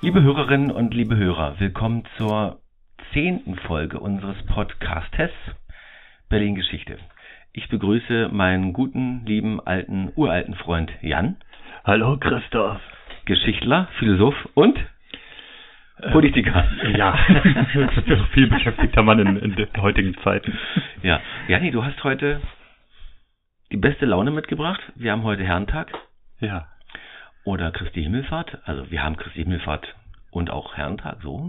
Liebe Hörerinnen und liebe Hörer, willkommen zur 10. Folge unseres Podcastes Berlin Geschichte. Ich begrüße meinen guten, lieben, uralten Freund Jan. Hallo Christoph. Geschichtler, Philosoph und Politiker. Ja, viel beschäftigter Mann in den heutigen Zeiten. Ja, Janni, du hast heute die beste Laune mitgebracht. Wir haben heute Herrentag. Ja. Oder Christi Himmelfahrt. Also wir haben Christi Himmelfahrt und auch Herrentag, so.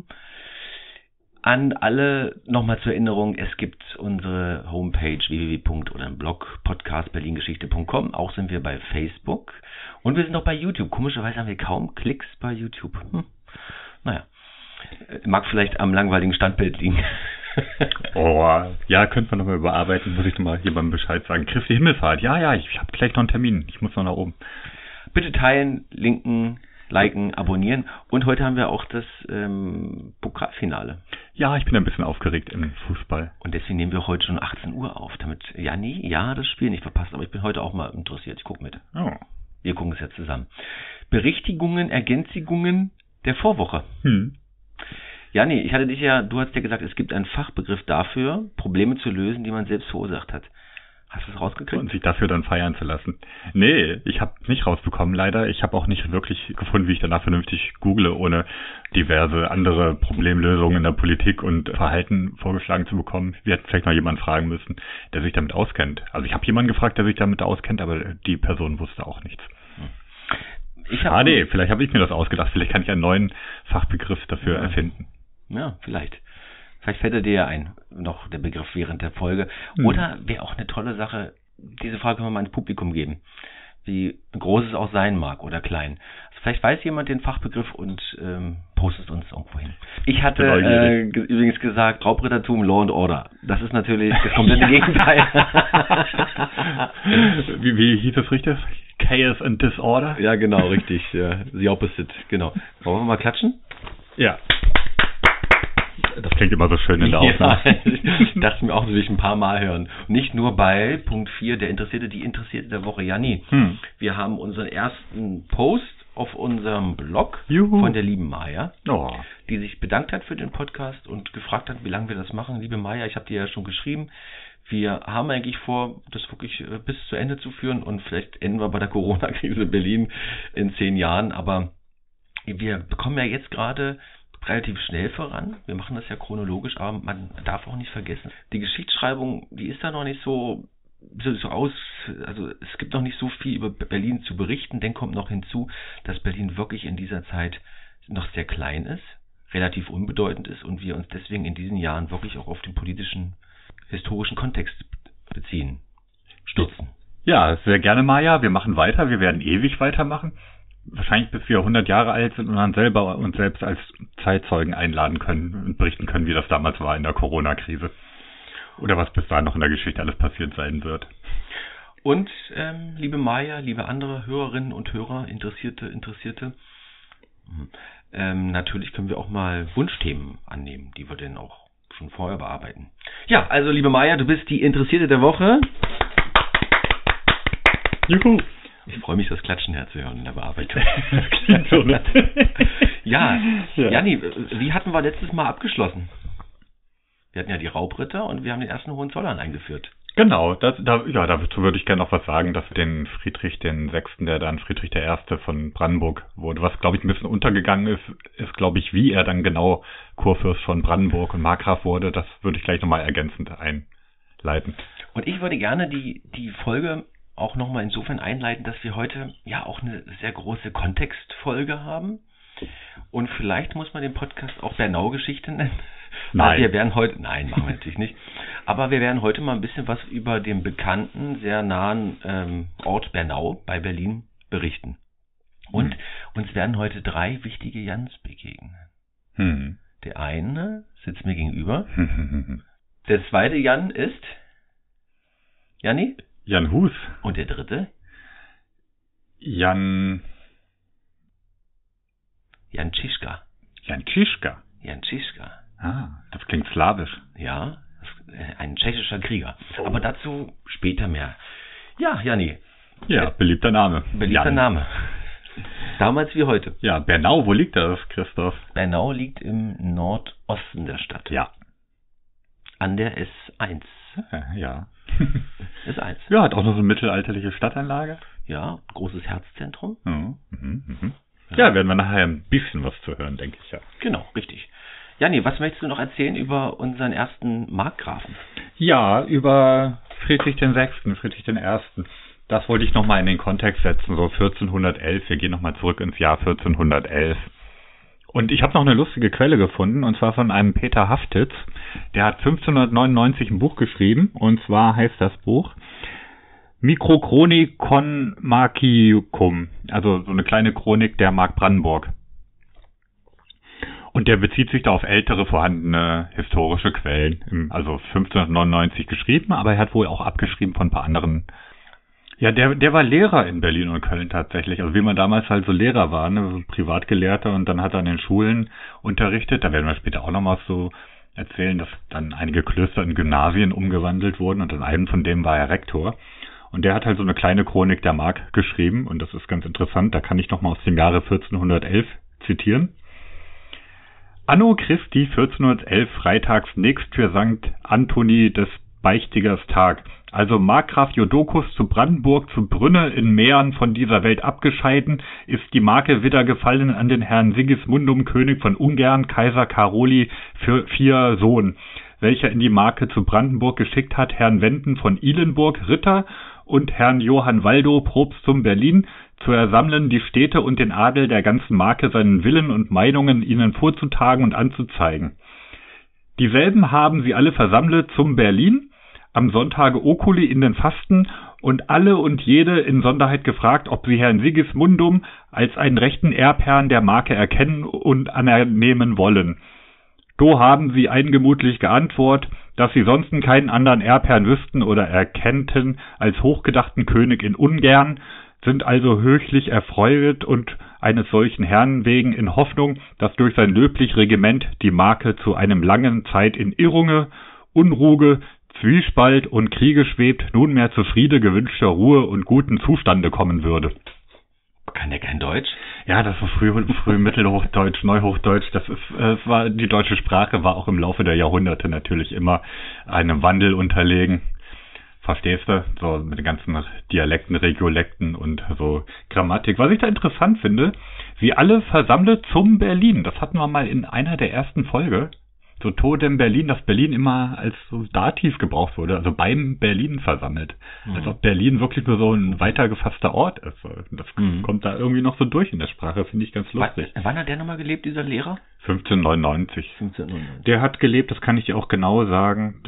An alle nochmal zur Erinnerung, es gibt unsere Homepage oder einen Blog podcastberlingeschichte.com. Auch sind wir bei Facebook und wir sind auch bei YouTube. Komischerweise haben wir kaum Klicks bei YouTube. Naja, mag vielleicht am langweiligen Standbild liegen. Oh, ja, könnte man nochmal überarbeiten. Muss ich nochmal jemandem Bescheid sagen. Christi Himmelfahrt, ja, ich habe gleich noch einen Termin. Ich muss noch nach oben. Bitte teilen, linken, liken, abonnieren. Und heute haben wir auch das Pokalfinale. Ja, ich bin ein bisschen aufgeregt im Fußball. Und deswegen nehmen wir heute schon 18 Uhr auf, damit Janni das Spiel nicht verpasst. Aber ich bin heute auch mal interessiert. Ich gucke mit. Oh. Wir gucken es ja zusammen. Berichtigungen, Ergänzungen der Vorwoche. Janni, du hast ja gesagt, es gibt einen Fachbegriff dafür, Probleme zu lösen, die man selbst verursacht hat. Hast du es rausgekriegt? Und sich dafür dann feiern zu lassen. Nee, ich habe nicht rausbekommen, leider. Ich habe auch nicht wirklich gefunden, wie ich danach vernünftig google, ohne diverse andere Problemlösungen in der Politik und Verhalten vorgeschlagen zu bekommen. Wir hätten vielleicht noch jemanden fragen müssen, der sich damit auskennt. Also ich habe jemanden gefragt, der sich damit auskennt, aber die Person wusste auch nichts. Vielleicht habe ich mir das ausgedacht. Vielleicht kann ich einen neuen Fachbegriff dafür erfinden. Ja, vielleicht. Vielleicht fällt er dir ja ein, noch der Begriff während der Folge. Oder wäre auch eine tolle Sache, diese Frage können wir mal ins Publikum geben, wie groß es auch sein mag oder klein. Also vielleicht weiß jemand den Fachbegriff und postet uns irgendwo hin. Ich hatte übrigens gesagt, Raubrittertum, Law and Order. Das ist natürlich das komplette Gegenteil. Wie hieß das richtig? Chaos and Disorder? Ja, genau, richtig. Ja, the opposite, genau. Wollen wir mal klatschen? Ja. Das klingt immer so schön in der Aufnahme. Ja, ich dachte mir auch, das will ich ein paar Mal hören. Nicht nur bei Punkt 4, die Interessierte der Woche, Janni. Wir haben unseren ersten Post auf unserem Blog von der lieben Maja, die sich bedankt hat für den Podcast und gefragt hat, wie lange wir das machen. Liebe Maja, ich habe dir ja schon geschrieben, wir haben eigentlich vor, das wirklich bis zu Ende zu führen und vielleicht enden wir bei der Corona-Krise in Berlin in 10 Jahren, aber wir bekommen ja jetzt gerade relativ schnell voran. Wir machen das ja chronologisch, aber man darf auch nicht vergessen, die Geschichtsschreibung, die ist da noch nicht so aus, also es gibt noch nicht so viel über Berlin zu berichten, denn kommt noch hinzu, dass Berlin wirklich in dieser Zeit noch sehr klein ist, relativ unbedeutend ist und wir uns deswegen in diesen Jahren wirklich auch auf den politischen, historischen Kontext beziehen, stützen. Ja, sehr gerne, Maja. Wir machen weiter, wir werden ewig weitermachen. Wahrscheinlich bis wir 100 Jahre alt sind und dann selber uns selbst als Zeitzeugen einladen können und berichten können, wie das damals war in der Corona-Krise. Oder was bis dahin noch in der Geschichte alles passiert sein wird. Und, liebe Maja, liebe andere Hörerinnen und Hörer, Interessierte, natürlich können wir auch mal Wunschthemen annehmen, die wir denn auch schon vorher bearbeiten. Ja, also liebe Maja, du bist die Interessierte der Woche. Juhu! Ich freue mich, das Klatschen herzuhören in der Bearbeitung. Das klingt so nett. Ja, Janni, wie hatten wir letztes Mal abgeschlossen? Wir hatten ja die Raubritter und wir haben den ersten Hohenzollern eingeführt. Genau, dazu würde ich gerne noch was sagen, dass den Friedrich den Sechsten, der dann Friedrich I. von Brandenburg wurde, was glaube ich ein bisschen untergegangen ist glaube ich, wie er dann genau Kurfürst von Brandenburg und Markgraf wurde. Das würde ich gleich nochmal ergänzend einleiten. Und ich würde gerne die Folge auch nochmal insofern einleiten, dass wir heute ja auch eine sehr große Kontextfolge haben. Und vielleicht muss man den Podcast auch Bernau-Geschichte nennen. Nein. Nein, machen wir natürlich nicht. Aber wir werden heute mal ein bisschen was über den bekannten, sehr nahen Ort Bernau bei Berlin berichten. Und uns werden heute 3 wichtige Jans begegnen. Der eine sitzt mir gegenüber. Der zweite Jan ist Janni? Jan Hus. Und der dritte? Jan Žižka. Jan Žižka. Jan Žižka. Ah, das klingt slawisch. Ja, ein tschechischer Krieger. Oh. Aber dazu später mehr. Ja, Janni. Ja, beliebter Name. Beliebter Name. Damals wie heute. Ja, Bernau, wo liegt das, Christoph? Bernau liegt im Nordosten der Stadt. Ja. An der S1. Ja. S1. Ja, hat auch noch so eine mittelalterliche Stadtanlage. Ja, großes Herzzentrum. Ja, werden wir nachher ein bisschen was zu hören, denke ich ja. Genau, richtig. Janni, was möchtest du noch erzählen über unseren ersten Markgrafen? Ja, über Friedrich VI., Friedrich I. Das wollte ich nochmal in den Kontext setzen, so 1411. Wir gehen nochmal zurück ins Jahr 1411. Und ich habe noch eine lustige Quelle gefunden, und zwar von einem Peter Haftitz. Der hat 1599 ein Buch geschrieben, und zwar heißt das Buch Microchronicon Marciucum, also so eine kleine Chronik der Mark Brandenburg. Und der bezieht sich da auf ältere vorhandene historische Quellen, also 1599 geschrieben, aber er hat wohl auch abgeschrieben von ein paar anderen. Ja, der war Lehrer in Berlin und Köln tatsächlich, also wie man damals halt so Lehrer war, ne, so Privatgelehrter, und dann hat er an den Schulen unterrichtet. Da werden wir später auch nochmal so erzählen, dass dann einige Klöster in Gymnasien umgewandelt wurden, und an einem von dem war er Rektor. Und der hat halt so eine kleine Chronik der Mark geschrieben, und das ist ganz interessant, da kann ich nochmal aus dem Jahre 1411 zitieren. Anno Christi 1411 freitags nächst für St. Anthony des Beichtigers Tag, also Markgraf Jodokus zu Brandenburg zu Brünne in Mähren von dieser Welt abgescheiden, ist die Marke wieder gefallen an den Herrn Sigismundum, König von Ungarn, Kaiser Karoli für 4 Sohn, welcher in die Marke zu Brandenburg geschickt hat Herrn Wenden von Ihlenburg, Ritter, und Herrn Johann Waldo, Propst zum Berlin, zu ersammeln die Städte und den Adel der ganzen Marke seinen Willen und Meinungen ihnen vorzutagen und anzuzeigen. Dieselben haben sie alle versammelt zum Berlin, am Sonntage Oculi in den Fasten, und alle und jede in Sonderheit gefragt, ob sie Herrn Sigismundum als einen rechten Erbherrn der Marke erkennen und anernehmen wollen. Do haben sie eingemutlich geantwortet, dass sie sonst keinen anderen Erbherrn wüssten oder erkennten als hochgedachten König in Ungarn, sind also höchlich erfreuet und eines solchen Herrn wegen in Hoffnung, dass durch sein löblich Regiment die Marke zu einem langen Zeit in Irrunge, Unruhe, Zwiespalt und Kriege schwebt, nunmehr zu Friede, gewünschter Ruhe und guten Zustande kommen würde. Kann der kein Deutsch? Ja, das war früh Mittelhochdeutsch, Neuhochdeutsch. Die deutsche Sprache war auch im Laufe der Jahrhunderte natürlich immer einem Wandel unterlegen. Verstehst du? So mit den ganzen Dialekten, Regiolekten und so Grammatik. Was ich da interessant finde, wie alle versammelt zum Berlin. Das hatten wir mal in einer der ersten Folge. So Todem Berlin, dass Berlin immer als so Dativ gebraucht wurde, also beim Berlin versammelt. Als ob Berlin wirklich nur so ein weiter gefasster Ort ist. Das kommt da irgendwie noch so durch in der Sprache, finde ich ganz lustig. Wann hat der nochmal gelebt, dieser Lehrer? 1599. Der hat gelebt, das kann ich dir auch genau sagen.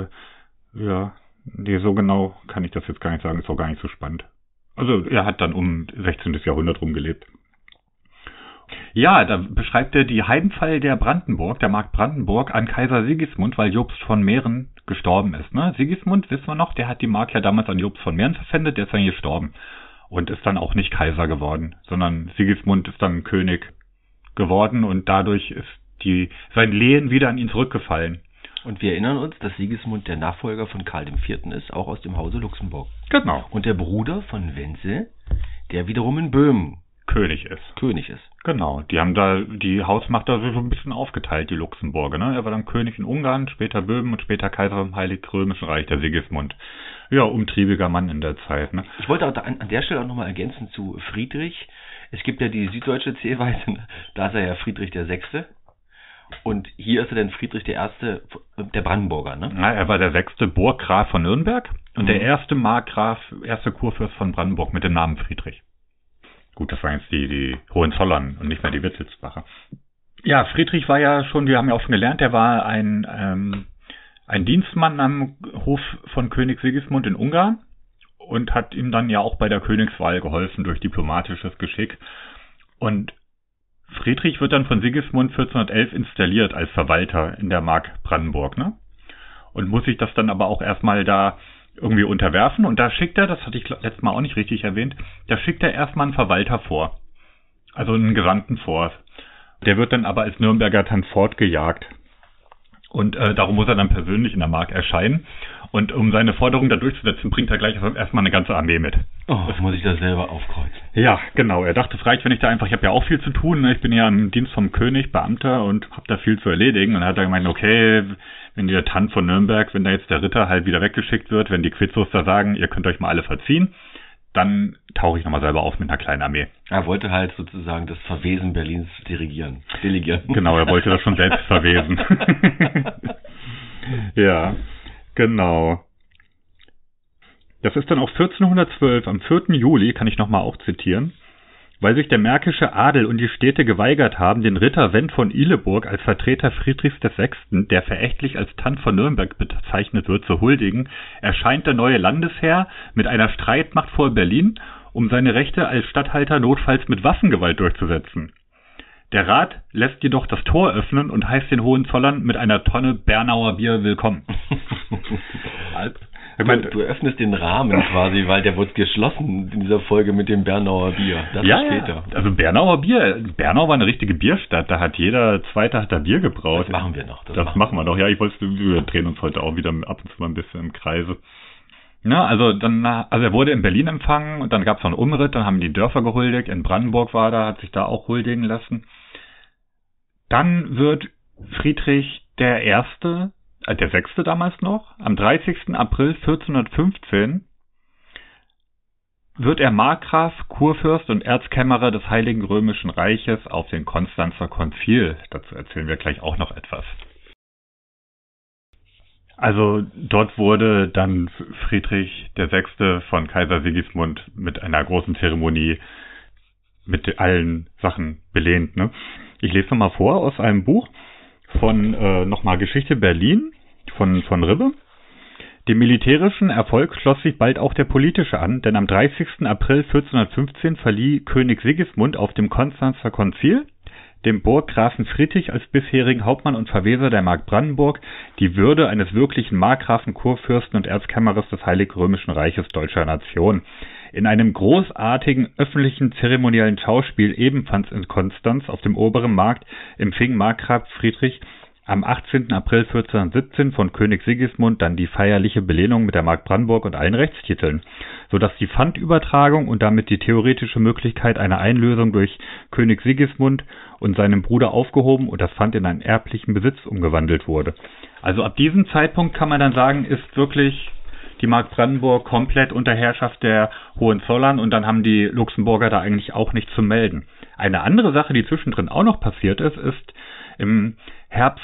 So genau kann ich das jetzt gar nicht sagen, ist auch gar nicht so spannend. Also er hat dann um 16. Jahrhundert rumgelebt. Ja, da beschreibt er die Heimfall der Mark Brandenburg an Kaiser Sigismund, weil Jobst von Mähren gestorben ist. Ne? Sigismund, wissen wir noch, der hat die Mark ja damals an Jobst von Mähren verpfändet, der ist dann gestorben und ist dann auch nicht Kaiser geworden, sondern Sigismund ist dann König geworden und dadurch ist sein Lehen wieder an ihn zurückgefallen. Und wir erinnern uns, dass Sigismund der Nachfolger von Karl IV. Ist, auch aus dem Hause Luxemburg. Genau. Und der Bruder von Wenzel, der wiederum in Böhmen König ist. Genau, die haben da die Hausmacht da so ein bisschen aufgeteilt, die Luxemburger. Ne? Er war dann König in Ungarn, später Böhmen und später Kaiser im Heiligen Römischen Reich, der Sigismund. Ja, umtriebiger Mann in der Zeit. Ne? Ich wollte auch an der Stelle auch nochmal ergänzen zu Friedrich. Es gibt ja die süddeutsche Zählweise, da ist er ja Friedrich VI. Und hier ist er dann Friedrich I., der Brandenburger, ne? Ja, er war der 6. Burggraf von Nürnberg und der erste Markgraf, erste Kurfürst von Brandenburg mit dem Namen Friedrich. Gut, das waren jetzt die Hohenzollern und nicht mehr die Wittelsbacher. Ja, Friedrich war ja schon, wir haben ja auch schon gelernt, er war ein Dienstmann am Hof von König Sigismund in Ungarn und hat ihm dann ja auch bei der Königswahl geholfen durch diplomatisches Geschick. Und Friedrich wird dann von Sigismund 1411 installiert als Verwalter in der Mark Brandenburg, ne? Und muss sich das dann aber auch erstmal da irgendwie unterwerfen. Und da schickt er, das hatte ich letztes Mal auch nicht richtig erwähnt, da schickt er erstmal einen Verwalter vor. Also einen Gesandten vor. Der wird dann aber als Nürnberger dann fortgejagt. Und darum muss er dann persönlich in der Mark erscheinen. Und um seine Forderung da durchzusetzen, bringt er gleich erstmal eine ganze Armee mit. Das muss ich da selber aufkreuzen. Ja, genau. Er dachte, es reicht, wenn ich habe ja auch viel zu tun. Ich bin ja im Dienst vom König, Beamter und habe da viel zu erledigen. Und dann hat er gemeint, okay, wenn der Tann von Nürnberg, wenn da jetzt der Ritter halt wieder weggeschickt wird, wenn die Quizzos da sagen, ihr könnt euch mal alle verziehen, dann tauche ich nochmal selber auf mit einer kleinen Armee. Er wollte halt sozusagen das Verwesen Berlins delegieren. Genau, er wollte das schon selbst verwesen. Ja, genau. Das ist dann auch 1412, am 4. Juli, kann ich nochmal auch zitieren, weil sich der märkische Adel und die Städte geweigert haben, den Ritter Wendt von Ihleburg als Vertreter Friedrichs VI., der verächtlich als Tann von Nürnberg bezeichnet wird, zu huldigen, erscheint der neue Landesherr mit einer Streitmacht vor Berlin, um seine Rechte als Statthalter notfalls mit Waffengewalt durchzusetzen. Der Rat lässt jedoch das Tor öffnen und heißt den Hohenzollern mit einer Tonne Bernauer Bier willkommen. Du öffnest den Rahmen quasi, weil der wird geschlossen in dieser Folge mit dem Bernauer Bier. Das ist später. Ja. Also Bernauer Bier. Bernau war eine richtige Bierstadt. Da hat jeder Zweite da Bier gebraut. Das machen wir noch. Das machen wir noch. Ja, wir drehen uns heute auch wieder ab und zu mal ein bisschen im Kreise. Ja, also er wurde in Berlin empfangen und dann gab es noch einen Umritt, dann haben die Dörfer gehuldigt. In Brandenburg hat sich da auch huldigen lassen. Dann wird Friedrich der Sechste damals noch, am 30. April 1415 wird er Markgraf, Kurfürst und Erzkämmerer des Heiligen Römischen Reiches auf den Konstanzer Konzil. Dazu erzählen wir gleich auch noch etwas. Also dort wurde dann Friedrich VI. Von Kaiser Sigismund mit einer großen Zeremonie mit allen Sachen belehnt. Ne? Ich lese nochmal vor aus einem Buch von nochmal Geschichte Berlin von Ribbe. Dem militärischen Erfolg schloss sich bald auch der politische an, denn am 30. April 1415 verlieh König Sigismund auf dem Konstanzer Konzil dem Burggrafen Friedrich als bisherigen Hauptmann und Verweser der Mark Brandenburg die Würde eines wirklichen Markgrafen, Kurfürsten und Erzkämmerers des Heiligen Römischen Reiches deutscher Nation. In einem großartigen öffentlichen zeremoniellen Schauspiel ebenfalls in Konstanz auf dem Oberen Markt empfing Markgraf Friedrich am 18. April 1417 von König Sigismund dann die feierliche Belehnung mit der Mark Brandenburg und allen Rechtstiteln, sodass die Pfandübertragung und damit die theoretische Möglichkeit einer Einlösung durch König Sigismund und seinem Bruder aufgehoben und das Pfand in einen erblichen Besitz umgewandelt wurde. Also ab diesem Zeitpunkt kann man dann sagen, ist wirklich die Mark Brandenburg komplett unter Herrschaft der Hohenzollern und dann haben die Luxemburger da eigentlich auch nichts zu melden. Eine andere Sache, die zwischendrin auch noch passiert ist im Herbst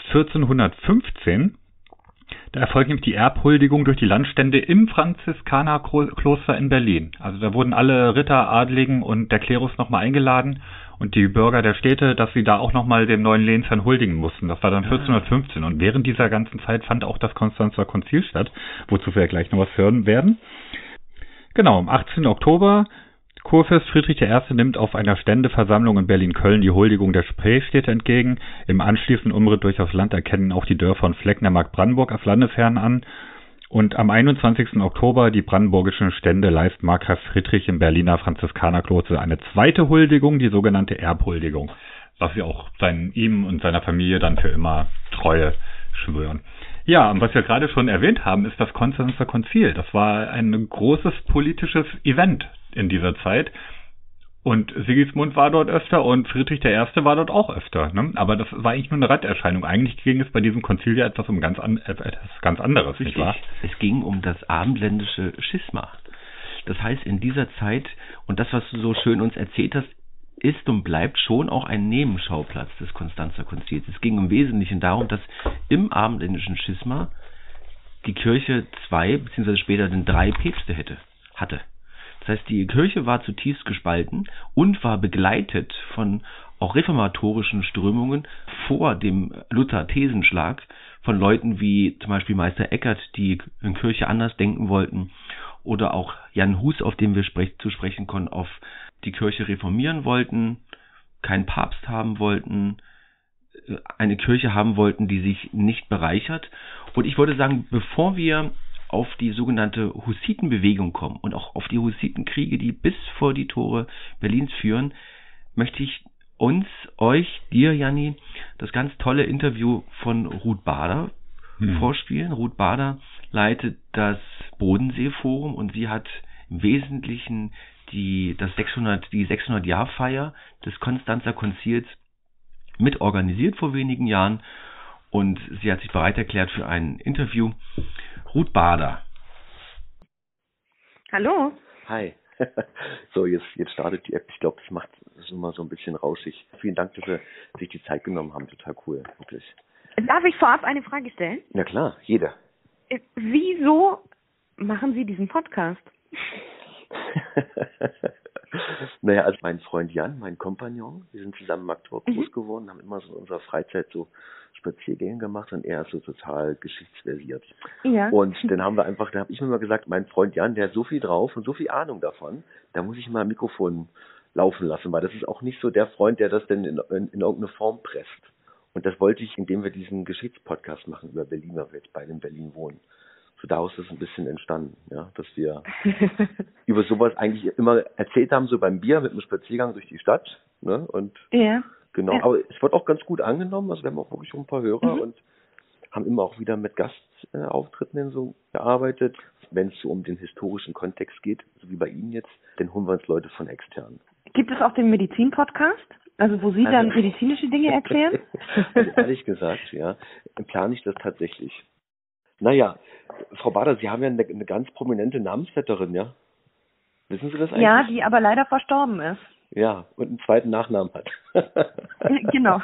1415, da erfolgt nämlich die Erbhuldigung durch die Landstände im Franziskanerkloster in Berlin. Also da wurden alle Ritter, Adligen und der Klerus nochmal eingeladen und die Bürger der Städte, dass sie da auch nochmal dem neuen Lehnsherrn huldigen mussten. Das war dann 1415 und während dieser ganzen Zeit fand auch das Konstanzer Konzil statt, wozu wir gleich noch was hören werden. Genau, am 18. Oktober Kurfürst Friedrich I. nimmt auf einer Ständeversammlung in Berlin-Köln die Huldigung der Spreestädte entgegen. Im anschließenden Umritt durch das Land erkennen auch die Dörfer und Flecken der Mark Brandenburg als Landesherren an. Und am 21. Oktober die brandenburgischen Stände leisten Markgraf Friedrich im Berliner Franziskanerkloster eine zweite Huldigung, die sogenannte Erbhuldigung, was sie auch ihm und seiner Familie dann für immer Treue schwören. Ja, und was wir gerade schon erwähnt haben, ist das Konstanzer Konzil. Das war ein großes politisches Event in dieser Zeit. Und Sigismund war dort öfter und Friedrich I. war dort auch öfter. Ne? Aber das war eigentlich nur eine Randerscheinung. Eigentlich ging es bei diesem Konzil ja etwas ganz anderes, nicht wahr? Es ging um das abendländische Schisma. Das heißt, in dieser Zeit, und das, was du so schön uns erzählt hast, ist und bleibt schon auch ein Nebenschauplatz des Konstanzer Konzils. Es ging im Wesentlichen darum, dass im abendländischen Schisma die Kirche 2 bzw. später 3 Päpste hatte. Das heißt, die Kirche war zutiefst gespalten und war begleitet von auch reformatorischen Strömungen vor dem Luther-Thesenschlag von Leuten wie zum Beispiel Meister Eckert, die in Kirche anders denken wollten, oder auch Jan Hus, auf den wir zu sprechen kommen, auf die Kirche reformieren wollten, keinen Papst haben wollten, eine Kirche haben wollten, die sich nicht bereichert. Und ich würde sagen, bevor wir auf die sogenannte Hussitenbewegung kommen und auch auf die Hussitenkriege, die bis vor die Tore Berlins führen, möchte ich dir, Janni, das ganz tolle Interview von Ruth Bader vorspielen. Ruth Bader leitet das Bodenseeforum und sie hat im Wesentlichen die 600-Jahr-Feier des Konstanzer Konzils mit organisiert vor wenigen Jahren. Und sie hat sich bereit erklärt für ein Interview. Ruth Bader. Hallo. Hi. So, jetzt startet die App. Ich glaube, das ist immer so ein bisschen rauschig. Vielen Dank, dass Sie sich die Zeit genommen haben. Total cool, wirklich. Darf ich vorab eine Frage stellen? Na klar, jeder. Wieso machen Sie diesen Podcast? Naja, also mein Freund Jan, mein Kompagnon, wir sind zusammen in Magdeburg groß geworden, haben immer so in unserer Freizeit so Spaziergänge gemacht und er ist so total geschichtsversiert. Ja. Und dann habe ich mir mal gesagt, mein Freund Jan, der hat so viel drauf und so viel Ahnung davon, da muss ich mal ein Mikrofon laufen lassen, weil das ist auch nicht so der Freund, der das denn in irgendeine Form presst. Und das wollte ich, indem wir diesen Geschichtspodcast machen über Berlin, weil wir jetzt beide in Berlin wohnen. So daraus ist ein bisschen entstanden, ja, dass wir über sowas eigentlich immer erzählt haben, so beim Bier mit einem Spaziergang durch die Stadt, ne? Und ja. Genau, ja. Aber es wird auch ganz gut angenommen, also wir haben auch wirklich schon ein paar Hörer und haben immer auch wieder mit Gastauftritten so gearbeitet. Wenn es so um den historischen Kontext geht, so wie bei Ihnen jetzt, dann holen wir uns Leute von extern. Gibt es auch den Medizin-Podcast? Also wo Sie dann medizinische Dinge erklären? Also ehrlich gesagt, ja, plane ich das tatsächlich. Naja, Frau Bader, Sie haben ja eine ganz prominente Namensvetterin, ja? Wissen Sie das eigentlich? Ja, die aber leider verstorben ist. Ja, und einen zweiten Nachnamen hat. Genau.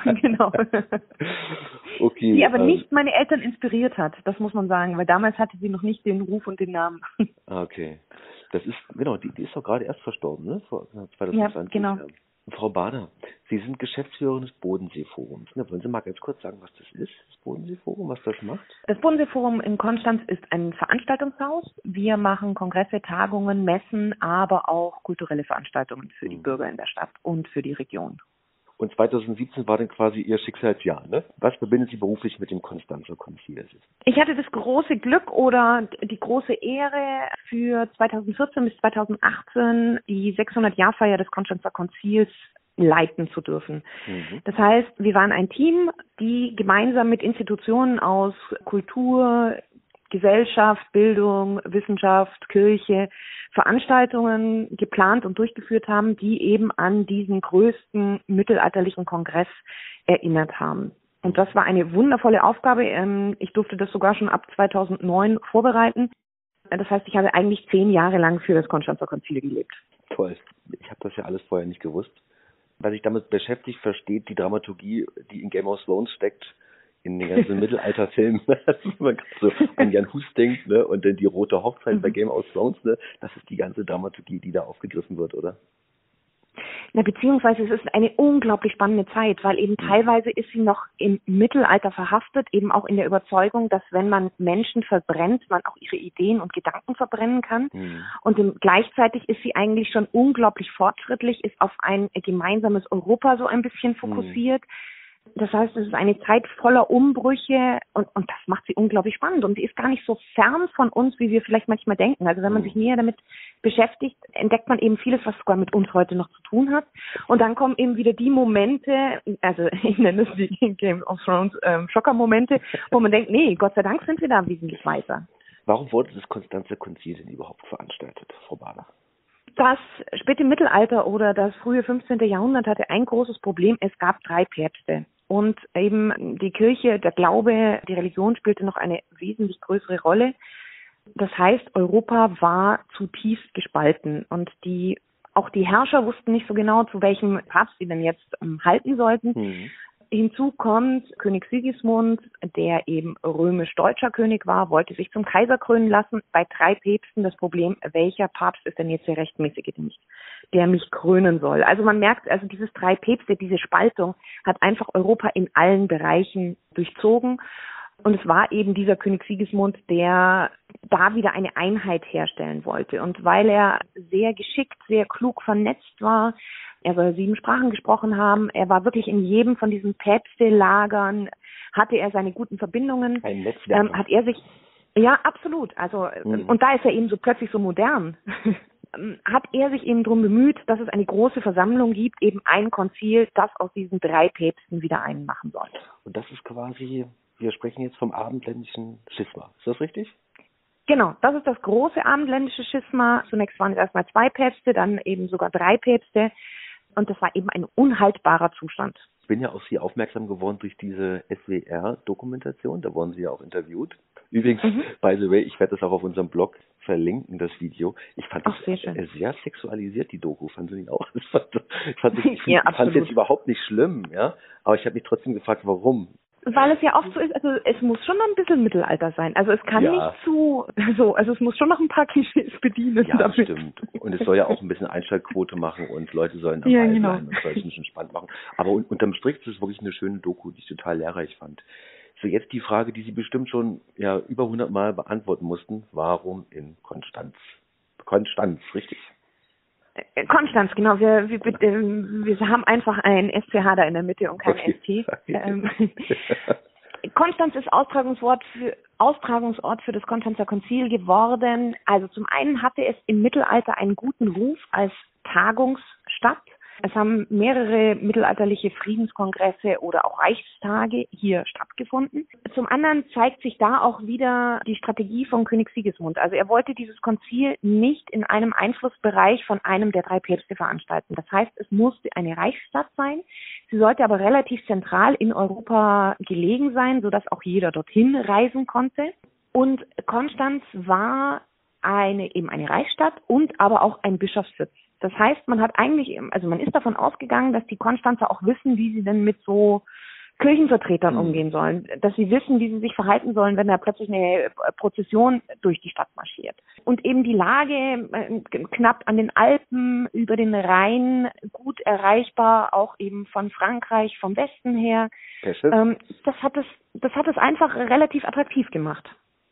Okay. Die aber nicht meine Eltern inspiriert hat, das muss man sagen, weil damals hatte sie noch nicht den Ruf und den Namen. Okay. Das ist, genau, die ist doch gerade erst verstorben, ne? Vor 2020. Ja, genau. Frau Bader, Sie sind Geschäftsführerin des Bodenseeforums. Ne? Wollen Sie mal ganz kurz sagen, was das ist, das Bodenseeforum, was das macht? Das Bodenseeforum in Konstanz ist ein Veranstaltungshaus. Wir machen Kongresse, Tagungen, Messen, aber auch kulturelle Veranstaltungen für die Bürger in der Stadt und für die Region. Und 2017 war dann quasi Ihr Schicksalsjahr, ne? Was verbindet Sie beruflich mit dem Konstanzer Konzil? Ich hatte das große Glück oder die große Ehre, für 2014 bis 2018 die 600-Jahr-Feier des Konstanzer Konzils leiten zu dürfen. Das heißt, wir waren ein Team, die gemeinsam mit Institutionen aus Kultur, Gesellschaft, Bildung, Wissenschaft, Kirche Veranstaltungen geplant und durchgeführt haben, die eben an diesen größten mittelalterlichen Kongress erinnert haben. Und das war eine wundervolle Aufgabe. Ich durfte das sogar schon ab 2009 vorbereiten. Das heißt, ich habe eigentlich 10 Jahre lang für das Konstanzer Konzil gelebt. Toll. Ich habe das ja alles vorher nicht gewusst. Wer sich damit beschäftigt, versteht die Dramaturgie, die in Game of Thrones steckt, in den ganzen Mittelalterfilmen, man so an Jan Hus denkt, ne, und dann die rote Hochzeit bei Game of Thrones, ne, das ist die ganze Dramaturgie, die da aufgegriffen wird, oder? Na, beziehungsweise es ist eine unglaublich spannende Zeit, weil eben teilweise ist sie noch im Mittelalter verhaftet, eben auch in der Überzeugung, dass wenn man Menschen verbrennt, man auch ihre Ideen und Gedanken verbrennen kann. Und gleichzeitig ist sie eigentlich schon unglaublich fortschrittlich, ist auf ein gemeinsames Europa so ein bisschen fokussiert. Das heißt, es ist eine Zeit voller Umbrüche und das macht sie unglaublich spannend und sie ist gar nicht so fern von uns, wie wir vielleicht manchmal denken. Also wenn man sich näher damit beschäftigt, entdeckt man eben vieles, was sogar mit uns heute noch zu tun hat. Und dann kommen eben wieder die Momente, also ich nenne es die Game of Thrones Schocker-Momente, wo man denkt, nee, Gott sei Dank sind wir da wesentlich weiter. Warum wurde das Konstanzer Konzil denn überhaupt veranstaltet, Frau Bader? Das späte Mittelalter oder das frühe 15. Jahrhundert hatte ein großes Problem. Es gab 3 Päpste. Und eben die Kirche, der Glaube, die Religion spielte noch eine wesentlich größere Rolle. Das heißt, Europa war zutiefst gespalten und auch die Herrscher wussten nicht so genau, zu welchem Papst sie denn jetzt halten sollten. Hinzu kommt König Sigismund, der eben römisch-deutscher König war, wollte sich zum Kaiser krönen lassen. Bei 3 Päpsten das Problem, welcher Papst ist denn jetzt der rechtmäßige, der mich krönen soll. Also man merkt, also dieses 3 Päpste, diese Spaltung hat einfach Europa in allen Bereichen durchzogen. Und es war eben dieser König Sigismund, der da wieder eine Einheit herstellen wollte. Und weil er sehr geschickt, sehr klug vernetzt war, er soll 7 Sprachen gesprochen haben, er war wirklich in jedem von diesen Päpste-Lagern, hatte er seine guten Verbindungen. Ein Netzwerk. Hat er sich, ja, absolut, also, und da ist er eben so plötzlich so modern. Hat er sich eben darum bemüht, dass es eine große Versammlung gibt, eben ein Konzil, das aus diesen 3 Päpsten wieder einen machen soll. Und das ist quasi, wir sprechen jetzt vom abendländischen Schisma. Ist das richtig? Genau, das ist das große abendländische Schisma. Zunächst waren es erstmal 2 Päpste, dann eben sogar 3 Päpste. Und das war eben ein unhaltbarer Zustand. Ich bin ja auf Sie aufmerksam geworden durch diese SWR-Dokumentation. Da wurden Sie ja auch interviewt. Übrigens, by the way, ich werde das auch auf unserem Blog verlinken, das Video. Ich fand das sehr sexualisiert, die Doku. Fanden Sie nicht auch? Ich fand es jetzt überhaupt nicht schlimm, ja. Aber ich habe mich trotzdem gefragt, warum. Weil es ja oft so ist, also es muss schon noch ein bisschen Mittelalter sein. Also es kann nicht also es muss schon noch ein paar Klischees bedienen. Ja, das stimmt. Und es soll ja auch ein bisschen Einschaltquote machen und Leute sollen dabei sein und soll es ein bisschen spannend machen. Aber unterm Strich ist es wirklich eine schöne Doku, die ich total lehrreich fand. So, jetzt die Frage, die Sie bestimmt schon über 100 Mal beantworten mussten. Warum in Konstanz? Konstanz, richtig? Konstanz, genau. Wir haben einfach ein SCH da in der Mitte und kein ST. Konstanz ist Austragungsort für das Konstanzer Konzil geworden. Also zum einen hatte es im Mittelalter einen guten Ruf als Tagungsstadt. Es haben mehrere mittelalterliche Friedenskongresse oder auch Reichstage hier stattgefunden. Zum anderen zeigt sich da auch wieder die Strategie von König Sigismund. Also er wollte dieses Konzil nicht in einem Einflussbereich von einem der 3 Päpste veranstalten. Das heißt, es musste eine Reichsstadt sein. Sie sollte aber relativ zentral in Europa gelegen sein, sodass auch jeder dorthin reisen konnte. Und Konstanz war eine Reichsstadt und aber auch ein Bischofssitz. Das heißt, man ist davon ausgegangen, dass die Konstanzer auch wissen, wie sie denn mit so Kirchenvertretern umgehen sollen, dass sie wissen, wie sie sich verhalten sollen, wenn da plötzlich eine Prozession durch die Stadt marschiert. Und eben die Lage knapp an den Alpen, über den Rhein, gut erreichbar, auch eben von Frankreich, vom Westen her, das hat es einfach relativ attraktiv gemacht.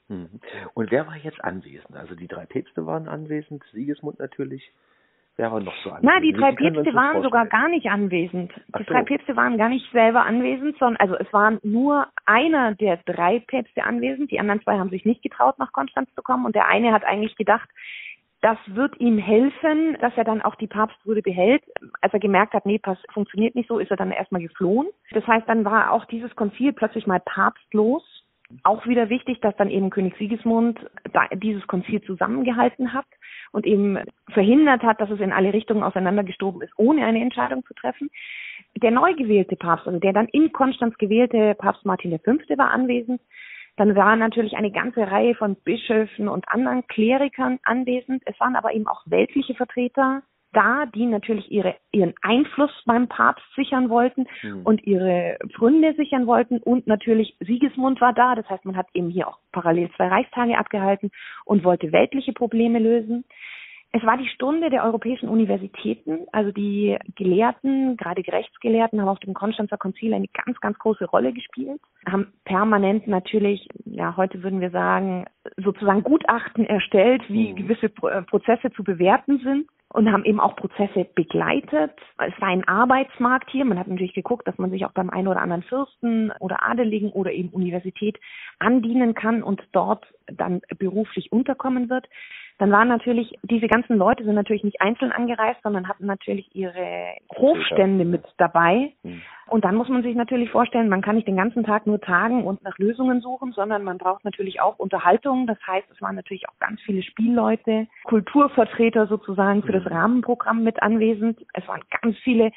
Und wer war jetzt anwesend? Also die 3 Päpste waren anwesend, Sigismund natürlich. Wer war noch so anwesend? Die 3 Päpste waren sogar gar nicht anwesend. Die 3 Päpste waren gar nicht selber anwesend, sondern es waren nur einer der 3 Päpste anwesend. Die anderen 2 haben sich nicht getraut, nach Konstanz zu kommen. Und der eine hat eigentlich gedacht, das wird ihm helfen, dass er dann auch die Papstwürde behält. Als er gemerkt hat, nee, funktioniert nicht so, ist er dann erstmal geflohen. Das heißt, dann war auch dieses Konzil plötzlich mal papstlos. Auch wieder wichtig, dass dann eben König Sigismund dieses Konzil zusammengehalten hat und eben verhindert hat, dass es in alle Richtungen auseinandergestoben ist, ohne eine Entscheidung zu treffen. Der neu gewählte Papst, also der dann in Konstanz gewählte Papst Martin V. war anwesend. Dann war natürlich eine ganze Reihe von Bischöfen und anderen Klerikern anwesend. Es waren aber eben auch weltliche Vertreter da, die natürlich ihren Einfluss beim Papst sichern wollten und ihre Pfründe sichern wollten. Und natürlich Sigismund war da. Das heißt, man hat eben hier auch parallel 2 Reichstage abgehalten und wollte weltliche Probleme lösen. Es war die Stunde der europäischen Universitäten. Also die Gelehrten, gerade die Rechtsgelehrten, haben auf dem Konstanzer Konzil eine ganz, ganz große Rolle gespielt. Haben permanent natürlich, heute würden wir sagen, sozusagen Gutachten erstellt, wie gewisse Prozesse zu bewerten sind. Und haben eben auch Prozesse begleitet. Es war ein Arbeitsmarkt hier. Man hat natürlich geguckt, dass man sich auch beim einen oder anderen Fürsten oder Adeligen oder eben Universität andienen kann und dort dann beruflich unterkommen wird. Dann waren natürlich, diese ganzen Leute sind natürlich nicht einzeln angereist, sondern hatten natürlich ihre Hofstände mit dabei. Und dann muss man sich natürlich vorstellen, man kann nicht den ganzen Tag nur tagen und nach Lösungen suchen, sondern man braucht natürlich auch Unterhaltung. Das heißt, es waren natürlich auch ganz viele Spielleute, Kulturvertreter sozusagen für das Rahmenprogramm mit anwesend. Es waren ganz viele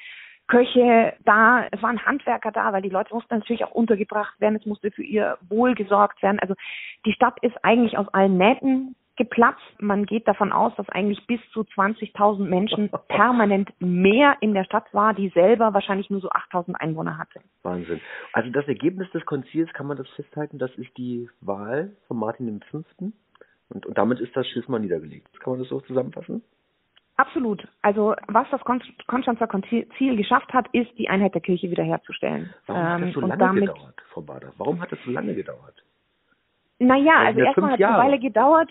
Köche da, es waren Handwerker da, weil die Leute mussten natürlich auch untergebracht werden, es musste für ihr Wohl gesorgt werden. Also die Stadt ist eigentlich aus allen Nähten geplatzt. Man geht davon aus, dass eigentlich bis zu 20.000 Menschen permanent mehr in der Stadt war, die selber wahrscheinlich nur so 8.000 Einwohner hatte. Wahnsinn. Also das Ergebnis des Konzils, kann man das festhalten, das ist die Wahl von Martin V. Und damit ist das Schisma niedergelegt. Kann man das so zusammenfassen? Absolut. Also was das Konstanzer Konzil geschafft hat, ist, die Einheit der Kirche wiederherzustellen. Warum hat das so lange gedauert, Frau Bader? Warum hat das so lange gedauert? Also erstmal hat es eine Weile gedauert.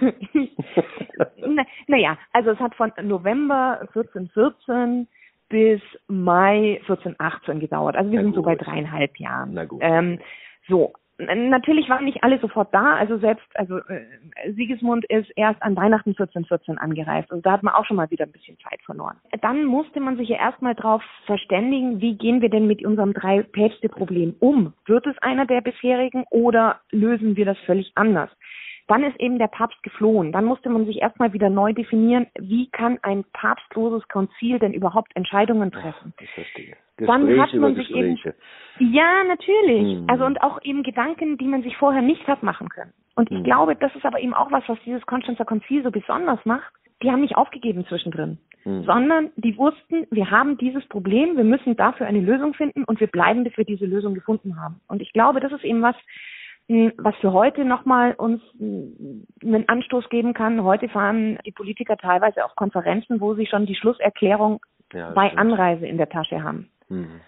Also es hat von November 1414 bis Mai 1418 gedauert. Also wir sind so bei 3,5 Jahren. Na gut. Natürlich waren nicht alle sofort da. Sigismund ist erst an Weihnachten 1414 angereist. Also da hat man auch schon mal wieder ein bisschen Zeit verloren. Dann musste man sich ja erstmal drauf verständigen, wie gehen wir denn mit unserem 3-Päpste-Problem um? Wird es einer der bisherigen oder lösen wir das völlig anders? Dann ist eben der Papst geflohen. Dann musste man sich erstmal wieder neu definieren, wie kann ein papstloses Konzil denn überhaupt Entscheidungen treffen. Ich verstehe. Dann hat man sich eben, ja, natürlich. Mhm. Also und auch eben Gedanken, die man sich vorher nicht hat machen können. Und ich glaube, das ist aber eben auch was dieses Konstanzer Konzil so besonders macht. Die haben nicht aufgegeben zwischendrin, sondern die wussten, wir haben dieses Problem, wir müssen dafür eine Lösung finden und wir bleiben, bis wir diese Lösung gefunden haben. Und ich glaube, das ist eben was für heute nochmal uns einen Anstoß geben kann. Heute fahren die Politiker teilweise auf Konferenzen, wo sie schon die Schlusserklärung bei Anreise in der Tasche haben. Mhm.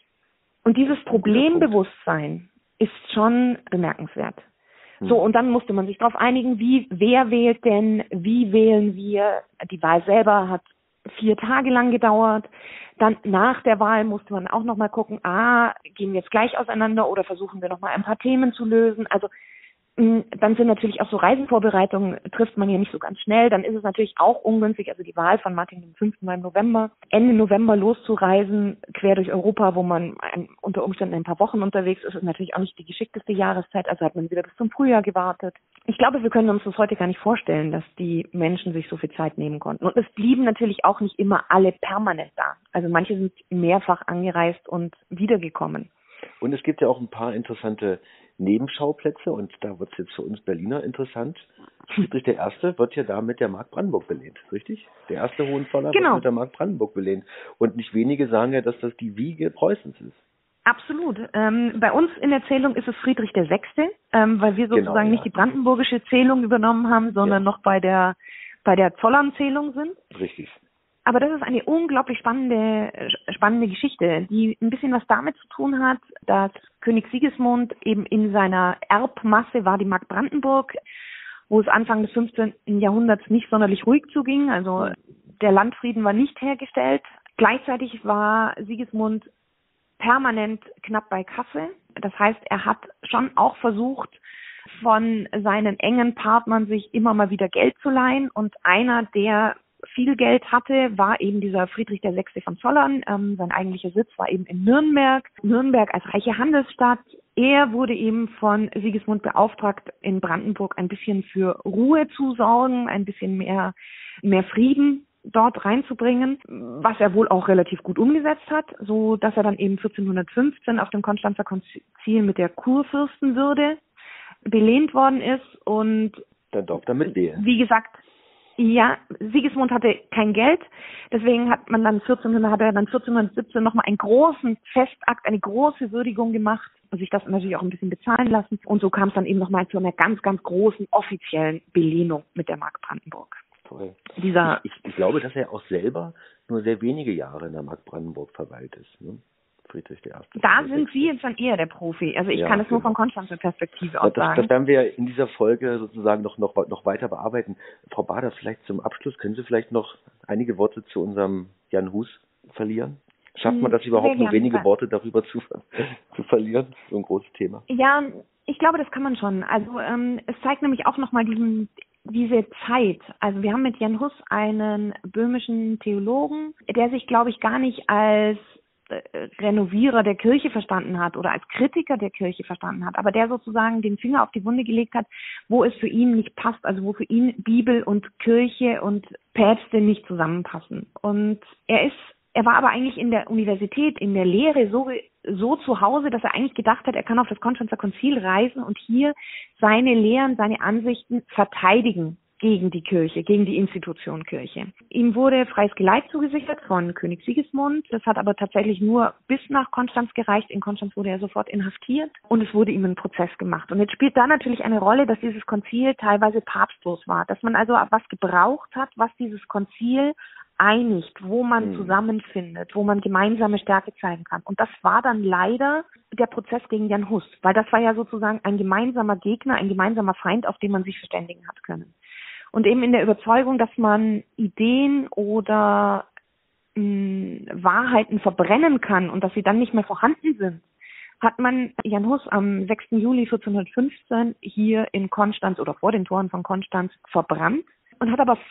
Und dieses Problembewusstsein ist schon bemerkenswert. So, und dann musste man sich darauf einigen, wer wählt denn, wie wählen wir. Die Wahl selber hat 4 Tage lang gedauert. Dann nach der Wahl musste man auch nochmal gucken, gehen wir jetzt gleich auseinander oder versuchen wir nochmal ein paar Themen zu lösen. Also dann sind natürlich auch so Reisenvorbereitungen, trifft man hier nicht so ganz schnell. Dann ist es natürlich auch ungünstig, also die Wahl von Martin V. war im November, Ende November loszureisen, quer durch Europa, wo man unter Umständen ein paar Wochen unterwegs ist natürlich auch nicht die geschickteste Jahreszeit. Also hat man wieder bis zum Frühjahr gewartet. Ich glaube, wir können uns das heute gar nicht vorstellen, dass die Menschen sich so viel Zeit nehmen konnten. Und es blieben natürlich auch nicht immer alle permanent da. Also manche sind mehrfach angereist und wiedergekommen. Und es gibt ja auch ein paar interessante Nebenschauplätze und da wird es jetzt für uns Berliner interessant. Friedrich I. wird ja da mit der Mark Brandenburg belehnt, richtig? Der erste Hohenzollern wird mit der Mark Brandenburg belehnt. Und nicht wenige sagen ja, dass das die Wiege Preußens ist. Absolut. Bei uns in der Zählung ist es Friedrich VI., weil wir sozusagen nicht die brandenburgische Zählung übernommen haben, sondern noch bei der Zollernzählung sind. Richtig. Aber das ist eine unglaublich spannende Geschichte, die ein bisschen was damit zu tun hat, dass König Sigismund eben in seiner Erbmasse war die Mark Brandenburg, wo es Anfang des 15. Jahrhunderts nicht sonderlich ruhig zuging. Also der Landfrieden war nicht hergestellt. Gleichzeitig war Sigismund permanent knapp bei Kasse. Das heißt, er hat schon auch versucht, von seinen engen Partnern sich immer mal wieder Geld zu leihen. Und einer, der viel Geld hatte, war eben dieser Friedrich VI. Von Zollern. Sein eigentlicher Sitz war eben in Nürnberg. Nürnberg als reiche Handelsstadt. Er wurde eben von Sigismund beauftragt, in Brandenburg ein bisschen für Ruhe zu sorgen, ein bisschen mehr Frieden dort reinzubringen, was er wohl auch relativ gut umgesetzt hat, so dass er dann eben 1415 auf dem Konstanzer Konzil mit der Kurfürstenwürde belehnt worden ist und dann durfte er mitwählen. Wie gesagt, ja, Sigismund hatte kein Geld, deswegen hat er dann 1417 nochmal einen großen Festakt, eine große Würdigung gemacht und sich das natürlich auch ein bisschen bezahlen lassen. Und so kam es dann eben nochmal zu einer ganz, ganz großen offiziellen Belehnung mit der Mark Brandenburg. Toll. Ich glaube, dass er auch selber nur sehr wenige Jahre in der Mark Brandenburg verweilt ist, ne? Friedrich I. Da sind Sie jetzt dann eher der Profi. Also ich kann es nur von Konstanzer Perspektive aus sagen. Das werden wir in dieser Folge sozusagen noch weiter bearbeiten. Frau Bader, vielleicht zum Abschluss, können Sie vielleicht noch einige Worte zu unserem Jan Hus verlieren? Schafft man das überhaupt, nur wenige Worte darüber zu verlieren? So ein großes Thema. Ja, ich glaube, das kann man schon. Also es zeigt nämlich auch nochmal diese Zeit. Also wir haben mit Jan Hus einen böhmischen Theologen, der sich, glaube ich, gar nicht als Renovierer der Kirche verstanden hat oder als Kritiker der Kirche verstanden hat, aber der sozusagen den Finger auf die Wunde gelegt hat, wo es für ihn nicht passt, also wo für ihn Bibel und Kirche und Päpste nicht zusammenpassen. Und er war aber eigentlich in der Universität, in der Lehre so zu Hause, dass er eigentlich gedacht hat, er kann auf das Konstanzer Konzil reisen und hier seine Lehren, seine Ansichten verteidigen gegen die Kirche, gegen die Institution Kirche. Ihm wurde freies Geleit zugesichert von König Sigismund. Das hat aber tatsächlich nur bis nach Konstanz gereicht. In Konstanz wurde er sofort inhaftiert und es wurde ihm ein Prozess gemacht. Und jetzt spielt da natürlich eine Rolle, dass dieses Konzil teilweise papstlos war. Dass man also was gebraucht hat, was dieses Konzil einigt, wo man zusammenfindet, wo man gemeinsame Stärke zeigen kann. Und das war dann leider der Prozess gegen Jan Hus, weil das war ja sozusagen ein gemeinsamer Gegner, ein gemeinsamer Feind, auf den man sich verständigen hat können. Und eben in der Überzeugung, dass man Ideen oder Wahrheiten verbrennen kann und dass sie dann nicht mehr vorhanden sind, hat man Jan Hus am 6. Juli 1415 hier in Konstanz oder vor den Toren von Konstanz verbrannt und hat aber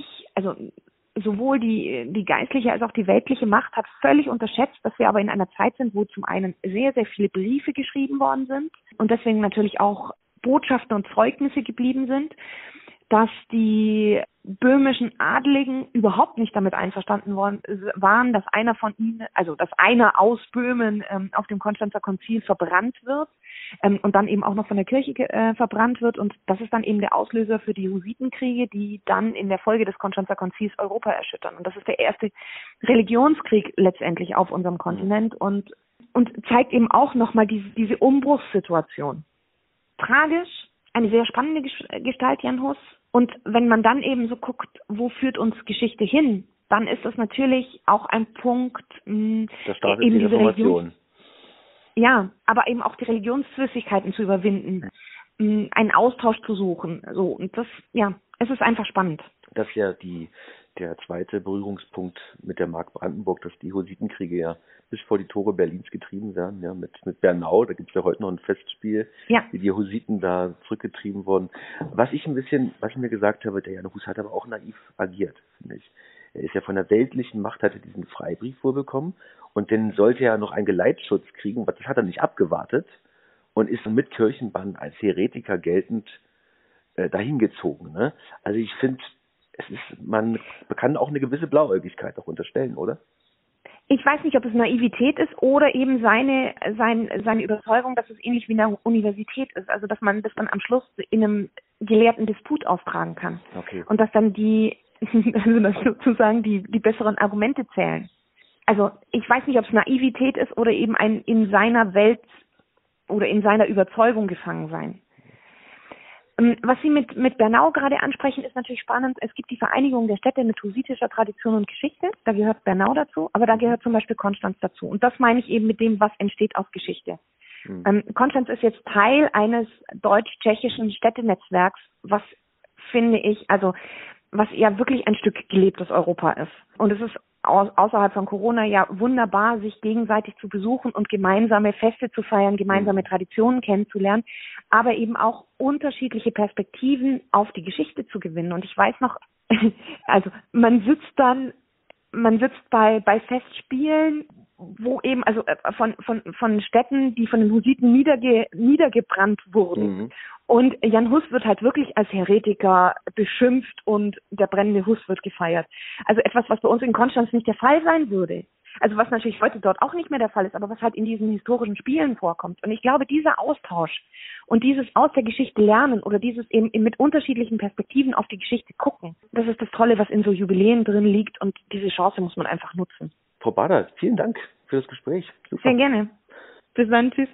sowohl die geistliche als auch die weltliche Macht hat völlig unterschätzt, dass wir aber in einer Zeit sind, wo zum einen sehr, sehr viele Briefe geschrieben worden sind und deswegen natürlich auch Botschaften und Zeugnisse geblieben sind, dass die böhmischen Adligen überhaupt nicht damit einverstanden waren, dass einer von ihnen, also dass einer aus Böhmen auf dem Konstanzer Konzil verbrannt wird und dann eben auch noch von der Kirche verbrannt wird. Und das ist dann eben der Auslöser für die Hussitenkriege, die dann in der Folge des Konstanzer Konzils Europa erschüttern. Und das ist der erste Religionskrieg letztendlich auf unserem Kontinent und zeigt eben auch nochmal diese Umbruchssituation. Tragisch, eine sehr spannende Gestalt, Jan Hus. Und wenn man dann eben so guckt, wo führt uns Geschichte hin, dann ist das natürlich auch ein Punkt, das startet die Reformation. Ja, aber eben auch die Religionszwistigkeiten zu überwinden, einen Austausch zu suchen. So, und das, ja, es ist einfach spannend. Das ist ja der zweite Berührungspunkt mit der Mark Brandenburg, dass die Hussitenkriege ja bis vor die Tore Berlins getrieben werden, ja, mit Bernau, da gibt es ja heute noch ein Festspiel, wie die Hussiten da zurückgetrieben wurden. Was ich mir gesagt habe, der Jan Hus hat aber auch naiv agiert, finde ich. Er ist ja von der weltlichen Macht, hatte diesen Freibrief wohl bekommen und dann sollte er noch einen Geleitschutz kriegen, das hat er nicht abgewartet und ist mit Kirchenbann als Heretiker geltend dahin gezogen. Ne? Also ich finde, man kann auch eine gewisse Blauäugigkeit auch unterstellen, oder? Ich weiß nicht, ob es Naivität ist oder eben seine Überzeugung, dass es ähnlich wie eine Universität ist. Also, dass man das dann am Schluss in einem gelehrten Disput austragen kann. Okay. Und dass dann dass sozusagen die besseren Argumente zählen. Also, ich weiß nicht, ob es Naivität ist oder eben ein in seiner Welt oder in seiner Überzeugung gefangen sein. Was Sie mit Bernau gerade ansprechen, ist natürlich spannend. Es gibt die Vereinigung der Städte mit hussitischer Tradition und Geschichte. Da gehört Bernau dazu, aber da gehört zum Beispiel Konstanz dazu. Und das meine ich eben mit dem, was entsteht aus Geschichte. Konstanz ist jetzt Teil eines deutsch-tschechischen Städtenetzwerks, was, finde ich, also was ja wirklich ein Stück gelebtes Europa ist. Und es ist außerhalb von Corona ja wunderbar, sich gegenseitig zu besuchen und gemeinsame Feste zu feiern, gemeinsame Traditionen kennenzulernen, aber eben auch unterschiedliche Perspektiven auf die Geschichte zu gewinnen. Und ich weiß noch, also man sitzt bei Festspielen, wo eben, also von Städten, die von den Hussiten niedergebrannt wurden. Und Jan Hus wird halt wirklich als Heretiker beschimpft und der brennende Hus wird gefeiert. Also etwas, was bei uns in Konstanz nicht der Fall sein würde. Also was natürlich heute dort auch nicht mehr der Fall ist, aber was halt in diesen historischen Spielen vorkommt. Und ich glaube, dieser Austausch und dieses aus der Geschichte lernen oder dieses eben mit unterschiedlichen Perspektiven auf die Geschichte gucken, das ist das Tolle, was in so Jubiläen drin liegt und diese Chance muss man einfach nutzen. Frau Bader, vielen Dank für das Gespräch. Super. Sehr gerne. Bis dann, tschüss.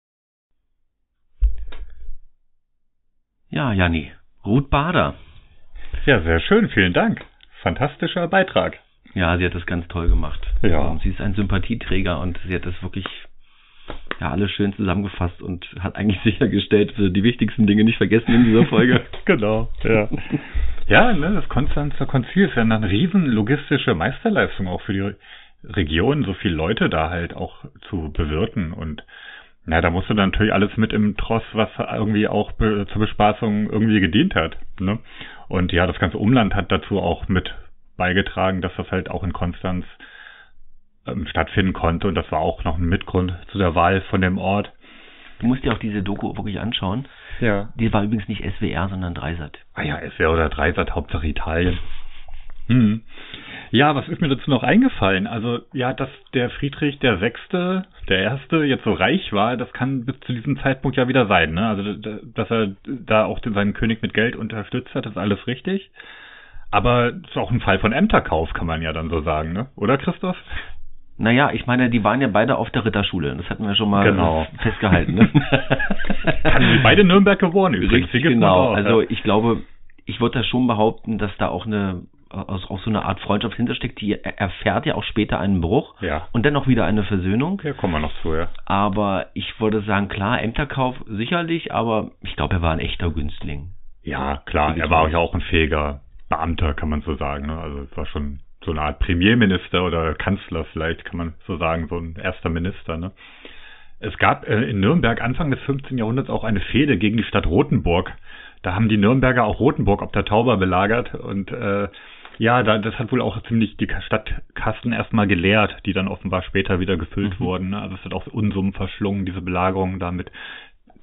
Ja, Janni, Ruth Bader. Ja, sehr schön, vielen Dank. Fantastischer Beitrag. Ja, sie hat das ganz toll gemacht. Ja. Und sie ist ein Sympathieträger und sie hat das wirklich alles schön zusammengefasst und hat eigentlich sichergestellt, dass wir die wichtigsten Dinge nicht vergessen in dieser Folge. Genau, ja. Ja, das Konstanzer Konzil ist ja eine riesen logistische Meisterleistung auch für die Region, so viele Leute da halt auch zu bewirten und da musste dann natürlich alles mit im Tross, was irgendwie auch zur Bespaßung irgendwie gedient hat. Ne? Und ja, das ganze Umland hat dazu auch mit beigetragen, dass das halt auch in Konstanz stattfinden konnte. Und das war auch noch ein Mitgrund zu der Wahl von dem Ort. Du musst dir auch diese Doku wirklich anschauen. Ja. Die war übrigens nicht SWR, sondern Dreisat. Ah ja, SWR oder Dreisat, Hauptsache Italien. Ja, was ist mir dazu noch eingefallen? Also, ja, dass der Friedrich der Sechste, der Erste, jetzt so reich war, das kann bis zu diesem Zeitpunkt ja wieder sein, ne? Also, dass er da auch seinen König mit Geld unterstützt hat, ist alles richtig. Aber es ist auch ein Fall von Ämterkauf, kann man ja dann so sagen, ne? Oder, Christoph? Naja, ich meine, die waren ja beide auf der Ritterschule. Das hatten wir schon mal festgehalten. Ne? Haben die beide Nürnberg gewonnen übrigens. Richtig, genau. Also ich glaube, ich würde da schon behaupten, dass da auch auch so eine Art Freundschaft hintersteckt. Die erfährt ja auch später einen Bruch und dennoch wieder eine Versöhnung. Ja, kommen wir noch zu, ja. Aber ich würde sagen, klar, Ämterkauf sicherlich, aber ich glaube, er war ein echter Günstling. Ja, klar, er war ja auch ein fähiger Beamter, kann man so sagen. Ne? Also es war schon so eine Art Premierminister oder Kanzler vielleicht, kann man so sagen, so ein erster Minister. Ne? Es gab in Nürnberg Anfang des 15. Jahrhunderts auch eine Fehde gegen die Stadt Rothenburg. Da haben die Nürnberger auch Rothenburg ob der Tauber belagert und das hat wohl auch ziemlich die Stadtkassen erstmal geleert, die dann offenbar später wieder gefüllt wurden. Ne? Also es hat auch Unsummen verschlungen, diese Belagerung da mit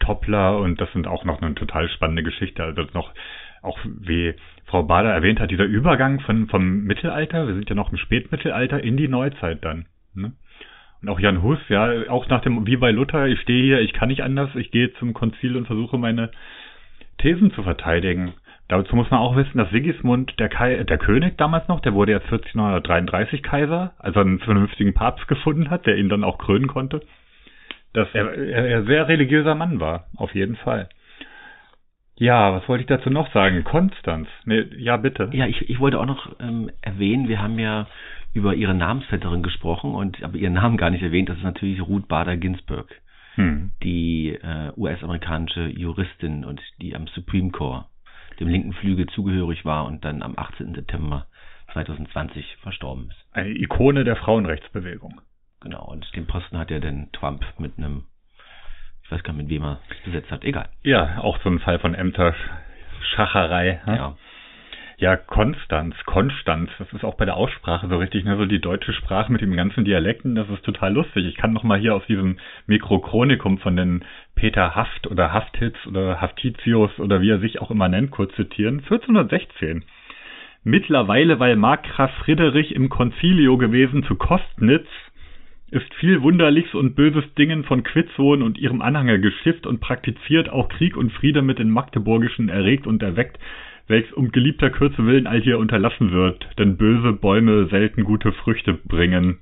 Toppler und das sind auch noch eine total spannende Geschichte. Also noch, auch wie Frau Bader erwähnt hat, dieser Übergang vom Mittelalter, wir sind ja noch im Spätmittelalter, in die Neuzeit dann. Ne? Und auch Jan Hus, ja, auch nach dem, wie bei Luther, ich stehe hier, ich kann nicht anders, ich gehe zum Konzil und versuche meine Thesen zu verteidigen. Dazu muss man auch wissen, dass Sigismund, der König damals noch, der wurde ja 1433 Kaiser, also einen vernünftigen Papst gefunden hat, der ihn dann auch krönen konnte, dass er sehr religiöser Mann war, auf jeden Fall. Ja, was wollte ich dazu noch sagen? Konstanz. Nee, ja, bitte. Ja, ich wollte auch noch erwähnen, wir haben ja über ihre Namensvetterin gesprochen, aber ihren Namen gar nicht erwähnt, das ist natürlich Ruth Bader Ginsburg, die US-amerikanische Juristin und die am Supreme Court, dem linken Flügel, zugehörig war und dann am 18. September 2020 verstorben ist. Eine Ikone der Frauenrechtsbewegung. Genau, und den Posten hat ja dann Trump mit einem, ich weiß gar nicht, mit wem er besetzt hat, egal. Ja, auch so ein Fall von Ämterschacherei. Ja. Ja, Konstanz, das ist auch bei der Aussprache so richtig, ne, so die deutsche Sprache mit den ganzen Dialekten, das ist total lustig. Ich kann noch mal hier aus diesem Mikrochronikum von den Peter Haft oder Haftitz oder Haftitius oder wie er sich auch immer nennt, kurz zitieren. 1416. Mittlerweile, weil Markgraf Friedrich im Concilio gewesen zu Kostnitz, ist viel Wunderliches und Böses Dingen von Quitzow und ihrem Anhänger geschifft und praktiziert auch Krieg und Friede mit den Magdeburgischen erregt und erweckt, welches um geliebter Kürze willen all hier unterlassen wird, denn böse Bäume selten gute Früchte bringen.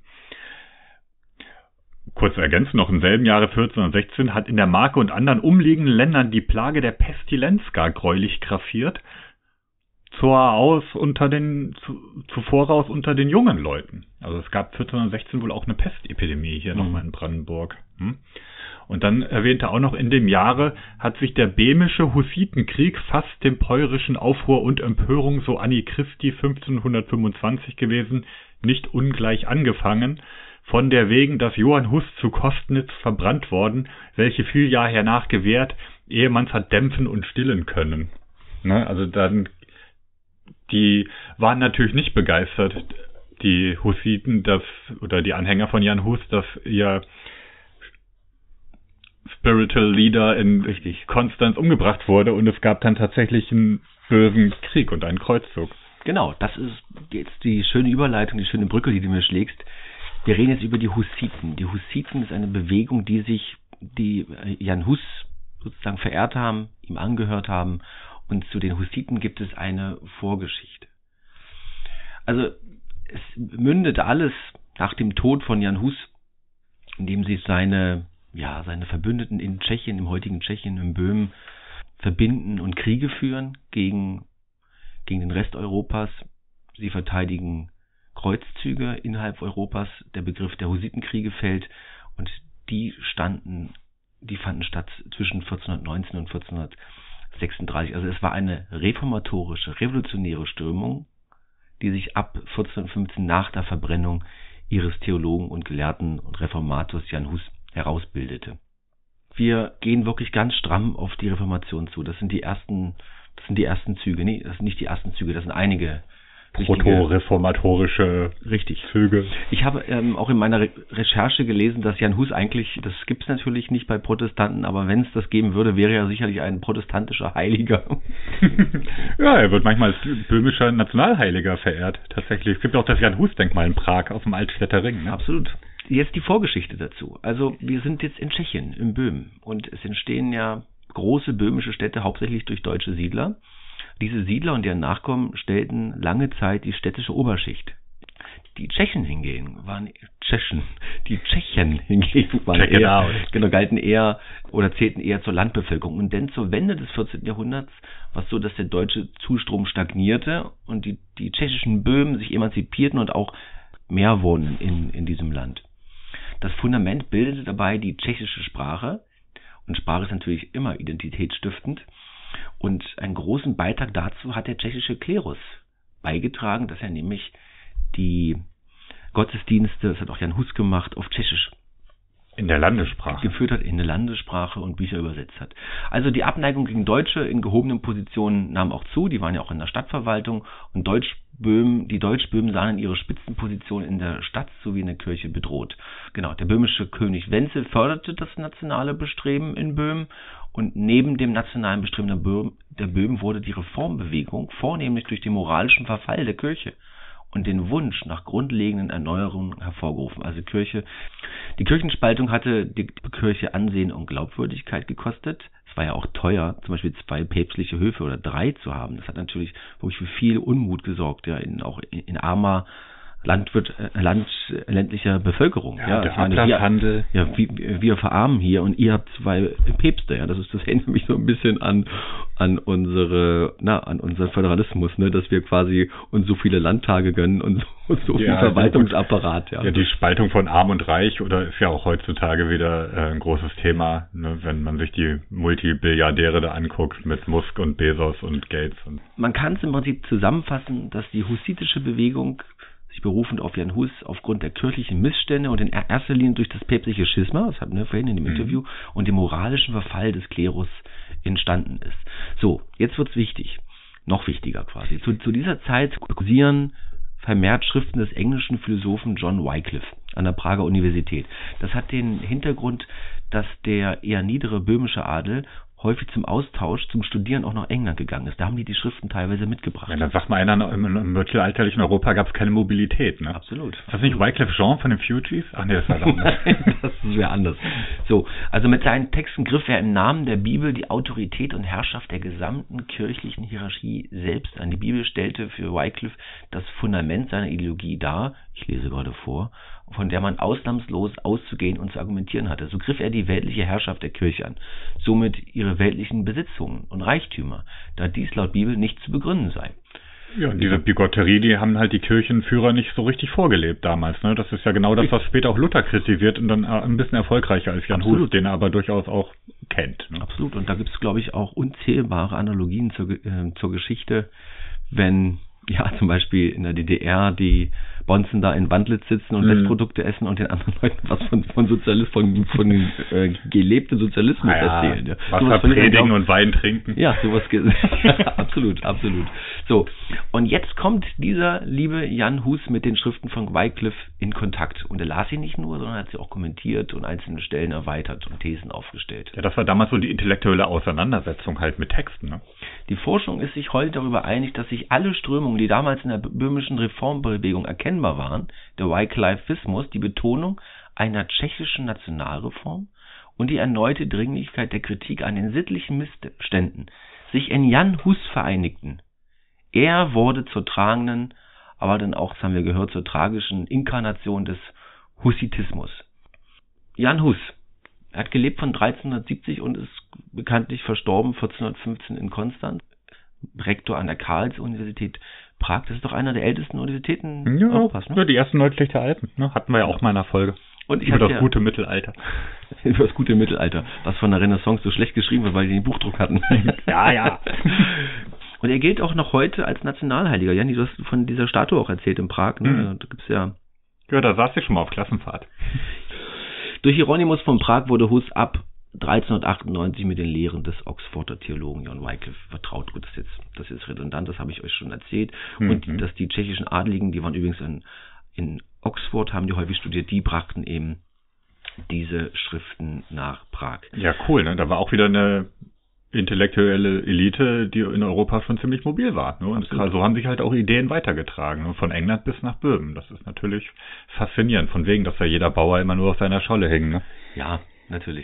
Kurze Ergänzung noch, im selben Jahre 1416 hat in der Marke und anderen umliegenden Ländern die Plage der Pestilenz gar greulich grassiert, zuvor unter den jungen Leuten. Also es gab 1416 wohl auch eine Pestepidemie hier nochmal in Brandenburg. Und dann erwähnte auch noch, in dem Jahre hat sich der böhmische Hussitenkrieg fast dem peurischen Aufruhr und Empörung so Anni Christi 1525 gewesen, nicht ungleich angefangen, von der wegen, dass Johann Hus zu Kostnitz verbrannt worden, welche viel Jahr hernach gewährt, ehe man's hat dämpfen und stillen können. Ne, also dann, die waren natürlich nicht begeistert, die Hussiten, oder die Anhänger von Jan Hus, dass ihr Spiritual Leader in Konstanz umgebracht wurde und es gab dann tatsächlich einen bösen Krieg und einen Kreuzzug. Genau, das ist jetzt die schöne Überleitung, die schöne Brücke, die du mir schlägst. Wir reden jetzt über die Hussiten. Die Hussiten ist eine Bewegung, die Jan Hus sozusagen verehrt haben, ihm angehört haben, und zu den Hussiten gibt es eine Vorgeschichte. Also es mündete alles nach dem Tod von Jan Hus, indem sich seine Verbündeten in Tschechien, im heutigen Tschechien, in Böhmen, verbinden und Kriege führen gegen den Rest Europas. Sie verteidigen Kreuzzüge innerhalb Europas. Der Begriff der Hussitenkriege fällt und die fanden statt zwischen 1419 und 1436. Also es war eine reformatorische, revolutionäre Strömung, die sich ab 1415 nach der Verbrennung ihres Theologen und Gelehrten und Reformators Jan Hus herausbildete. Wir gehen wirklich ganz stramm auf die Reformation zu. Das sind die ersten Züge. Nee, das sind nicht die ersten Züge, das sind einige proto-reformatorische Züge. Ich habe auch in meiner Recherche gelesen, dass Jan Hus eigentlich, das gibt es natürlich nicht bei Protestanten, aber wenn es das geben würde, wäre er sicherlich ein protestantischer Heiliger. Ja, er wird manchmal als böhmischer Nationalheiliger verehrt, tatsächlich. Es gibt auch das Jan Hus-Denkmal in Prag auf dem Altstädter Ring. Ne? Absolut. Jetzt die Vorgeschichte dazu. Also wir sind jetzt in Tschechien, in Böhmen, und es entstehen ja große böhmische Städte, hauptsächlich durch deutsche Siedler. Diese Siedler und deren Nachkommen stellten lange Zeit die städtische Oberschicht. Die Tschechen hingegen waren galten eher oder zählten eher zur Landbevölkerung. Und denn zur Wende des 14. Jahrhunderts war es so, dass der deutsche Zustrom stagnierte und die tschechischen Böhmen sich emanzipierten und auch mehr wurden in diesem Land. Das Fundament bildete dabei die tschechische Sprache, und Sprache ist natürlich immer identitätsstiftend, und einen großen Beitrag dazu hat der tschechische Klerus beigetragen, dass er nämlich die Gottesdienste, das hat auch Jan Hus gemacht, auf Tschechisch in der Landessprache geführt hat, in der Landessprache, und Bücher übersetzt hat. Also die Abneigung gegen Deutsche in gehobenen Positionen nahm auch zu, die waren ja auch in der Stadtverwaltung, und die Deutschböhmen sahen ihre Spitzenposition in der Stadt sowie in der Kirche bedroht. Genau, der böhmische König Wenzel förderte das nationale Bestreben in Böhmen, Und neben dem nationalen Bestreben der Böhmen wurde die Reformbewegung vornehmlich durch den moralischen Verfall der Kirche und den Wunsch nach grundlegenden Erneuerungen hervorgerufen. Also die Kirchenspaltung hatte die Kirche Ansehen und Glaubwürdigkeit gekostet. Es war ja auch teuer, zum Beispiel 2 päpstliche Höfe oder 3 zu haben. Das hat natürlich wirklich für viel Unmut gesorgt, ja, auch in armer ländlicher Bevölkerung. Ja, der Ablasshandel. Ja, wir verarmen hier und ihr habt 2 Päpste. Ja, das erinnert mich so ein bisschen an unseren Föderalismus, ne, dass wir quasi uns so viele Landtage gönnen und so viel Verwaltungsapparat. Ja. Ja, die Spaltung von Arm und Reich ist ja auch heutzutage wieder ein großes Thema, ne, wenn man sich die Multibilliardäre da anguckt mit Musk und Bezos und Gates. Man kann es im Prinzip zusammenfassen, dass die hussitische Bewegung sich berufend auf Jan Hus aufgrund der kirchlichen Missstände und in erster Linie durch das päpstliche Schisma, das hatten wir vorhin in dem Interview, und den moralischen Verfall des Klerus entstanden ist. So, jetzt wird's wichtig, noch wichtiger quasi. Zu dieser Zeit kursieren vermehrt Schriften des englischen Philosophen John Wycliffe an der Prager Universität. Das hat den Hintergrund, dass der eher niedere böhmische Adel häufig zum Austausch, zum Studieren auch nach England gegangen ist. Da haben die Schriften teilweise mitgebracht. Ja, dann sagt mal einer, im mittelalterlichen Europa gab es keine Mobilität, ne? Absolut. Ist das nicht Wycliffe Jean von den Fugees? Ach nee, das war anders. Das wäre anders. So, also mit seinen Texten griff er im Namen der Bibel die Autorität und Herrschaft der gesamten kirchlichen Hierarchie selbst an. Die Bibel stellte für Wycliffe das Fundament seiner Ideologie dar, ich lese gerade vor, von der man ausnahmslos auszugehen und zu argumentieren hatte. So griff er die weltliche Herrschaft der Kirche an, somit ihre weltlichen Besitzungen und Reichtümer, da dies laut Bibel nicht zu begründen sei. Ja, und diese Bigotterie, die haben halt die Kirchenführer nicht so richtig vorgelebt damals, ne? Das ist ja genau das, was später auch Luther kritisiert und dann ein bisschen erfolgreicher als Jan Hus, den er aber durchaus auch kennt. Ne? Absolut, und da gibt es, glaube ich, auch unzählbare Analogien zur Geschichte, wenn ja zum Beispiel in der DDR die Bonzen da in Wandlitz sitzen und Westprodukte essen und den anderen Leuten was von Sozialismus, von gelebtem Sozialismus erzählen. Ja. Wasser predigen und Wein trinken. Ja, sowas absolut. So, und jetzt kommt dieser liebe Jan Hus mit den Schriften von Wycliffe in Kontakt. Und er las sie nicht nur, sondern hat sie auch kommentiert und einzelne Stellen erweitert und Thesen aufgestellt. Ja, das war damals so die intellektuelle Auseinandersetzung halt mit Texten, ne? Die Forschung ist sich heute darüber einig, dass sich alle Strömungen, die damals in der böhmischen Reformbewegung erkennbar waren, der Wyclifismus, die Betonung einer tschechischen Nationalreform und die erneute Dringlichkeit der Kritik an den sittlichen Missständen, sich in Jan Hus vereinigten. Er wurde zur tragenden, aber dann auch, das haben wir gehört, zur tragischen Inkarnation des Hussitismus. Jan Hus, er hat gelebt von 1370 und ist bekanntlich verstorben 1415 in Konstanz, Rektor an der Karls-Universität Prag. Das ist doch einer der ältesten Universitäten Europas, ne? Ja, die ersten Neustädter Alpen, ne? Hatten wir ja auch mal in einer Folge. Und über das gute Mittelalter. Über das gute Mittelalter, was von der Renaissance so schlecht geschrieben wird, weil die den Buchdruck hatten. Ja. Und er gilt auch noch heute als Nationalheiliger. Janni, du hast von dieser Statue auch erzählt in Prag, ne? Da gibt's ja, da saß ich schon mal auf Klassenfahrt. Durch Hieronymus von Prag wurde Hus ab 1398 mit den Lehren des Oxforder Theologen John Wycliffe vertraut. Gut, das ist redundant, das habe ich euch schon erzählt. Und dass die tschechischen Adeligen, die waren übrigens in Oxford, haben die häufig studiert, die brachten eben diese Schriften nach Prag. Ja, cool, ne? Da war auch wieder eine intellektuelle Elite, die in Europa schon ziemlich mobil war. Ne? Und so haben sich halt auch Ideen weitergetragen, ne? Von England bis nach Böhmen. Das ist natürlich faszinierend, von wegen, dass da jeder Bauer immer nur auf seiner Scholle hing. Ne? Ja, natürlich.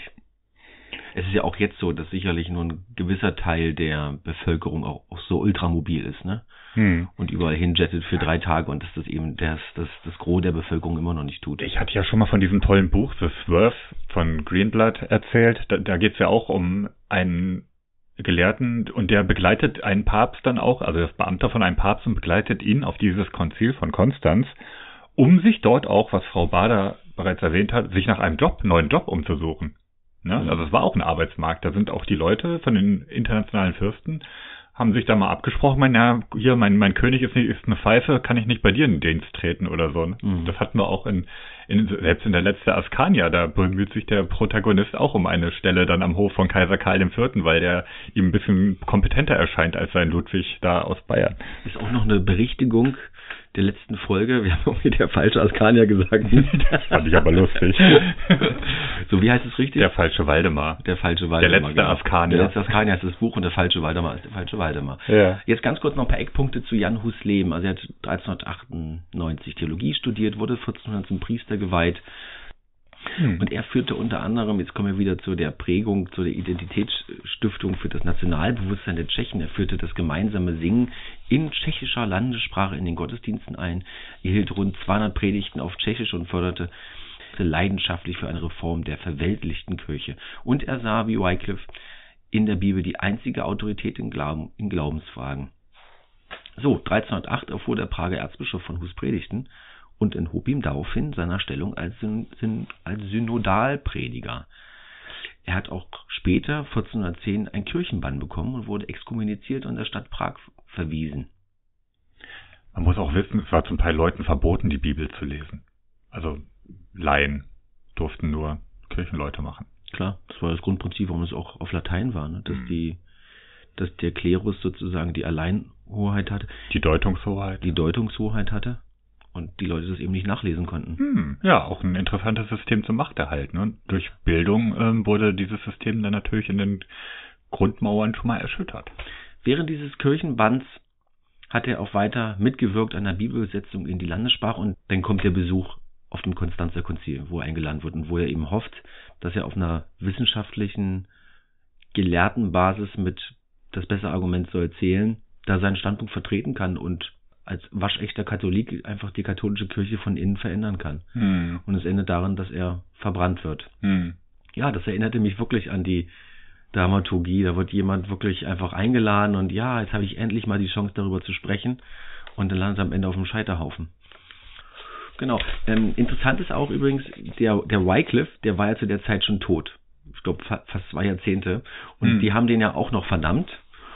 Es ist ja auch jetzt so, dass sicherlich nur ein gewisser Teil der Bevölkerung auch so ultramobil ist, ne? Und überall hinjettet für 3 Tage und dass das eben das Gros der Bevölkerung immer noch nicht tut. Ich hatte ja schon mal von diesem tollen Buch The Swerve von Greenblatt erzählt. Da geht es ja auch um einen Gelehrten und der begleitet einen Papst dann auch, also das Beamter von einem Papst, und begleitet ihn auf dieses Konzil von Konstanz, um sich dort auch, was Frau Bader bereits erwähnt hat, sich nach einem neuen Job umzusuchen. Ne? Also es war auch ein Arbeitsmarkt. Da sind auch die Leute von den internationalen Fürsten, haben sich da mal abgesprochen, mein König ist eine Pfeife, kann ich nicht bei dir in den Dienst treten oder so. Ne? Das hatten wir auch selbst in der letzten Askania, da bemüht sich der Protagonist auch um eine Stelle dann am Hof von Kaiser Karl IV., weil der ihm ein bisschen kompetenter erscheint als sein Ludwig da aus Bayern. Ist auch noch eine Berichtigung der letzten Folge, wir haben irgendwie der falsche Askanier gesagt. Das fand ich aber lustig. So, wie heißt es richtig? Der falsche Waldemar. Der falsche Waldemar. Der letzte Askanier. Der letzte Askanier ist das Buch und der falsche Waldemar ist der falsche Waldemar. Ja. Jetzt ganz kurz noch ein paar Eckpunkte zu Jan Hus Leben. Also er hat 1398 Theologie studiert, wurde 1400 zum Priester geweiht. Und er führte unter anderem, jetzt kommen wir wieder zu der Prägung, zu der Identitätsstiftung für das Nationalbewusstsein der Tschechen. Er führte das gemeinsame Singen in tschechischer Landessprache in den Gottesdiensten ein. Er hielt rund 200 Predigten auf Tschechisch und förderte leidenschaftlich für eine Reform der verweltlichten Kirche. Und er sah, wie Wycliffe, in der Bibel die einzige Autorität in Glaubensfragen. So, 1308 erfuhr der Prager Erzbischof von Hus Predigten und enthob ihm daraufhin seiner Stellung als Synodalprediger. Er hat auch später, 1410, ein Kirchenbann bekommen und wurde exkommuniziert und der Stadt Prag verwiesen. Man muss auch wissen, es war zum Teil Leuten verboten, die Bibel zu lesen. Also Laien durften nur Kirchenleute machen. Klar, das war das Grundprinzip, warum es auch auf Latein war, ne? Dass der Klerus sozusagen die Alleinhoheit hatte. Die Deutungshoheit hatte. Und die Leute das eben nicht nachlesen konnten. Ja, auch ein interessantes System zum Machterhalt. Ne? Durch Bildung wurde dieses System dann natürlich in den Grundmauern schon mal erschüttert. Während dieses Kirchenbanns hat er auch weiter mitgewirkt an der Bibelübersetzung in die Landessprache und dann kommt der Besuch auf dem Konstanzer Konzil, wo er eingeladen wird und wo er eben hofft, dass er auf einer wissenschaftlichen, gelehrten Basis mit das bessere Argument zu erzählen, da seinen Standpunkt vertreten kann und als waschechter Katholik einfach die katholische Kirche von innen verändern kann. Und es endet darin, dass er verbrannt wird. Ja, das erinnerte mich wirklich an die Dramaturgie. Da wird jemand wirklich einfach eingeladen und ja, jetzt habe ich endlich mal die Chance, darüber zu sprechen und dann landet er am Ende auf dem Scheiterhaufen. Genau. Interessant ist auch übrigens, der Wycliffe, der war ja zu der Zeit schon tot. Ich glaube, fast 2 Jahrzehnte. Und die haben den ja auch noch verdammt.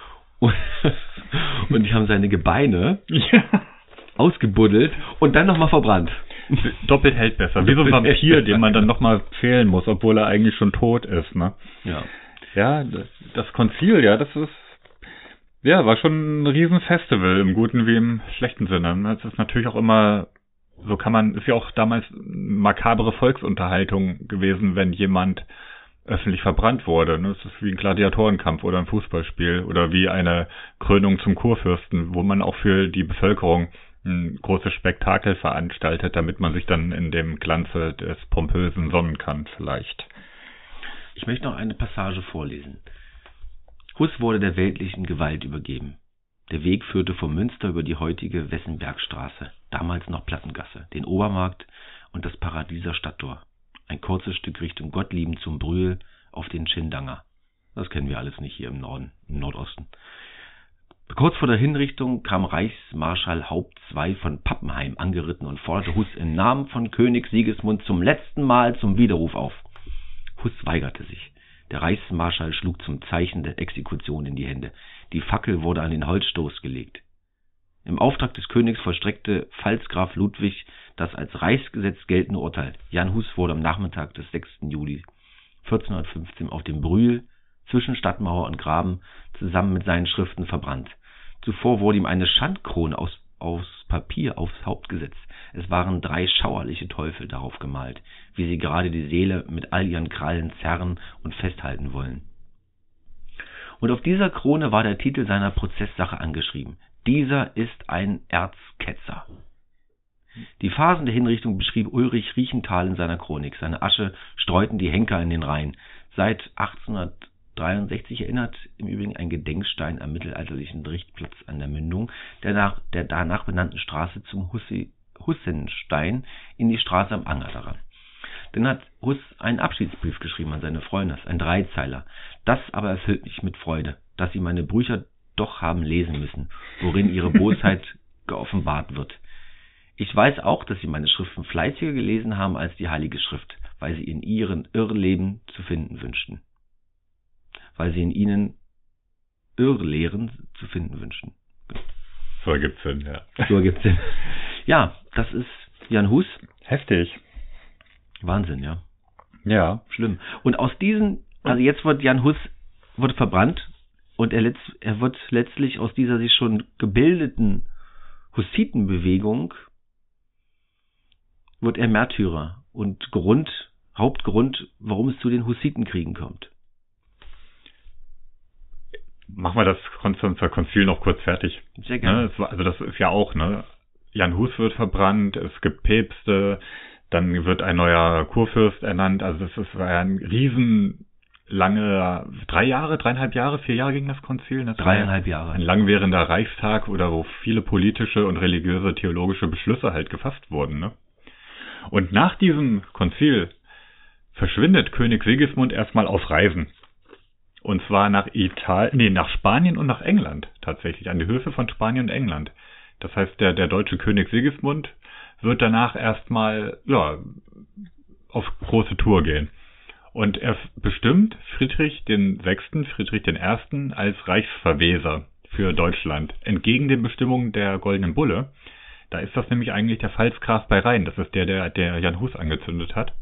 Und die haben seine Gebeine ausgebuddelt und dann nochmal verbrannt. Doppelt hält besser. Wie so ein Vampir, den man dann nochmal zählen muss, obwohl er eigentlich schon tot ist. Ne? Ja, das Konzil, ja, das ist, ja, war schon ein Riesenfestival, im guten wie im schlechten Sinne. Das ist natürlich auch immer, ist ja auch damals makabere Volksunterhaltung gewesen, wenn jemand öffentlich verbrannt wurde. Das ist wie ein Gladiatorenkampf oder ein Fußballspiel oder wie eine Krönung zum Kurfürsten, wo man auch für die Bevölkerung ein großes Spektakel veranstaltet, damit man sich dann in dem Glanze des Pompösen sonnen kann vielleicht. Ich möchte noch eine Passage vorlesen. Hus wurde der weltlichen Gewalt übergeben. Der Weg führte vom Münster über die heutige Wessenbergstraße, damals noch Plattengasse, den Obermarkt und das Paradieser Stadttor. Ein kurzes Stück Richtung Gottlieben zum Brühl auf den Schindanger. Das kennen wir alles nicht hier im Norden, im Nordosten. Kurz vor der Hinrichtung kam Reichsmarschall Haupt II von Pappenheim angeritten und forderte Hus im Namen von König Sigismund zum letzten Mal zum Widerruf auf. Hus weigerte sich. Der Reichsmarschall schlug zum Zeichen der Exekution in die Hände. Die Fackel wurde an den Holzstoß gelegt. Im Auftrag des Königs vollstreckte Pfalzgraf Ludwig das als Reichsgesetz geltende Urteil. Jan Hus wurde am Nachmittag des 6. Juli 1415 auf dem Brühl zwischen Stadtmauer und Graben zusammen mit seinen Schriften verbrannt. Zuvor wurde ihm eine Schandkrone aus Papier aufs Haupt gesetzt. Es waren 3 schauerliche Teufel darauf gemalt, wie sie gerade die Seele mit all ihren Krallen zerren und festhalten wollen. Und auf dieser Krone war der Titel seiner Prozesssache angeschrieben. Dieser ist ein Erzketzer. Die Phasen der Hinrichtung beschrieb Ulrich Riechenthal in seiner Chronik. Seine Asche streuten die Henker in den Rhein. Seit 1863 erinnert im Übrigen ein Gedenkstein am mittelalterlichen Richtplatz an der Mündung der danach benannten Straße zum Hussenstein in die Straße am Anger daran. Dann hat Hus einen Abschiedsbrief geschrieben an seine Freunde, ein 3-Zeiler. Das aber erfüllt mich mit Freude, dass sie meine Brücher doch haben lesen müssen, worin ihre Bosheit geoffenbart wird. Ich weiß auch, dass sie meine Schriften fleißiger gelesen haben als die Heilige Schrift, weil sie in ihren Irrleben zu finden wünschten. Weil sie in ihnen Irrlehren zu finden wünschten. So ergibt's Sinn, ja. So ergibt's Sinn. Ja, das ist Jan Hus. Heftig. Wahnsinn, ja. Ja. Schlimm. Und aus diesen, also jetzt wird Jan Hus verbrannt und er wird letztlich aus dieser sich schon gebildeten Hussitenbewegung wird er Märtyrer und Hauptgrund, warum es zu den Hussitenkriegen kommt. Machen wir das Konstanzer Konzil noch kurz fertig. Sehr gerne. Also das ist ja auch, Jan Hus wird verbrannt, es gibt Päpste, dann wird ein neuer Kurfürst ernannt. Also das war ja ein riesenlange 3,5 Jahre, 4 Jahre ging das Konzil. 3,5 Jahre. Ein langwährender Reichstag oder wo viele politische und religiöse, theologische Beschlüsse halt gefasst wurden. Ne? Und nach diesem Konzil verschwindet König Sigismund erstmal auf Reisen. Und zwar nach Spanien und nach England tatsächlich, an die Höfe von Spanien und England. Das heißt, der deutsche König Sigismund wird danach erstmal auf große Tour gehen. Und er bestimmt Friedrich I. als Reichsverweser für Deutschland, entgegen den Bestimmungen der Goldenen Bulle. Da ist das nämlich eigentlich der Pfalzgraf bei Rhein, das ist der Jan Hus angezündet hat.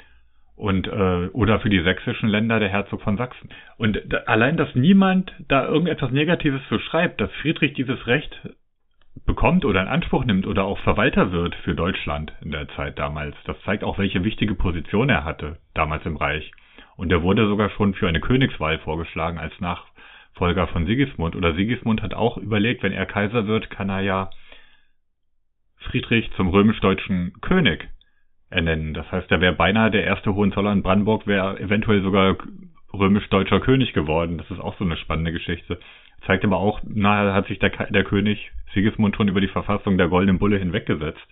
Und oder für die sächsischen Länder der Herzog von Sachsen. Und allein, dass niemand da irgendetwas Negatives so schreibt, dass Friedrich dieses Recht bekommt oder in Anspruch nimmt oder auch Verwalter wird für Deutschland in der Zeit damals, das zeigt auch, welche wichtige Position er hatte damals im Reich. Und er wurde sogar schon für eine Königswahl vorgeschlagen als Nachfolger von Sigismund. Oder Sigismund hat auch überlegt, wenn er Kaiser wird, kann er ja Friedrich zum römisch-deutschen König ernennen. Das heißt, er wäre beinahe der erste Hohenzoller in Brandenburg, wäre eventuell sogar römisch-deutscher König geworden. Das ist auch so eine spannende Geschichte. Zeigt aber auch, hat sich der König Sigismund schon über die Verfassung der Goldenen Bulle hinweggesetzt.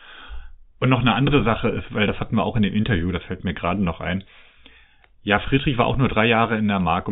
Und noch eine andere Sache ist, weil das hatten wir auch in dem Interview, das fällt mir gerade noch ein. Ja, Friedrich war auch nur 3 Jahre in der Mark,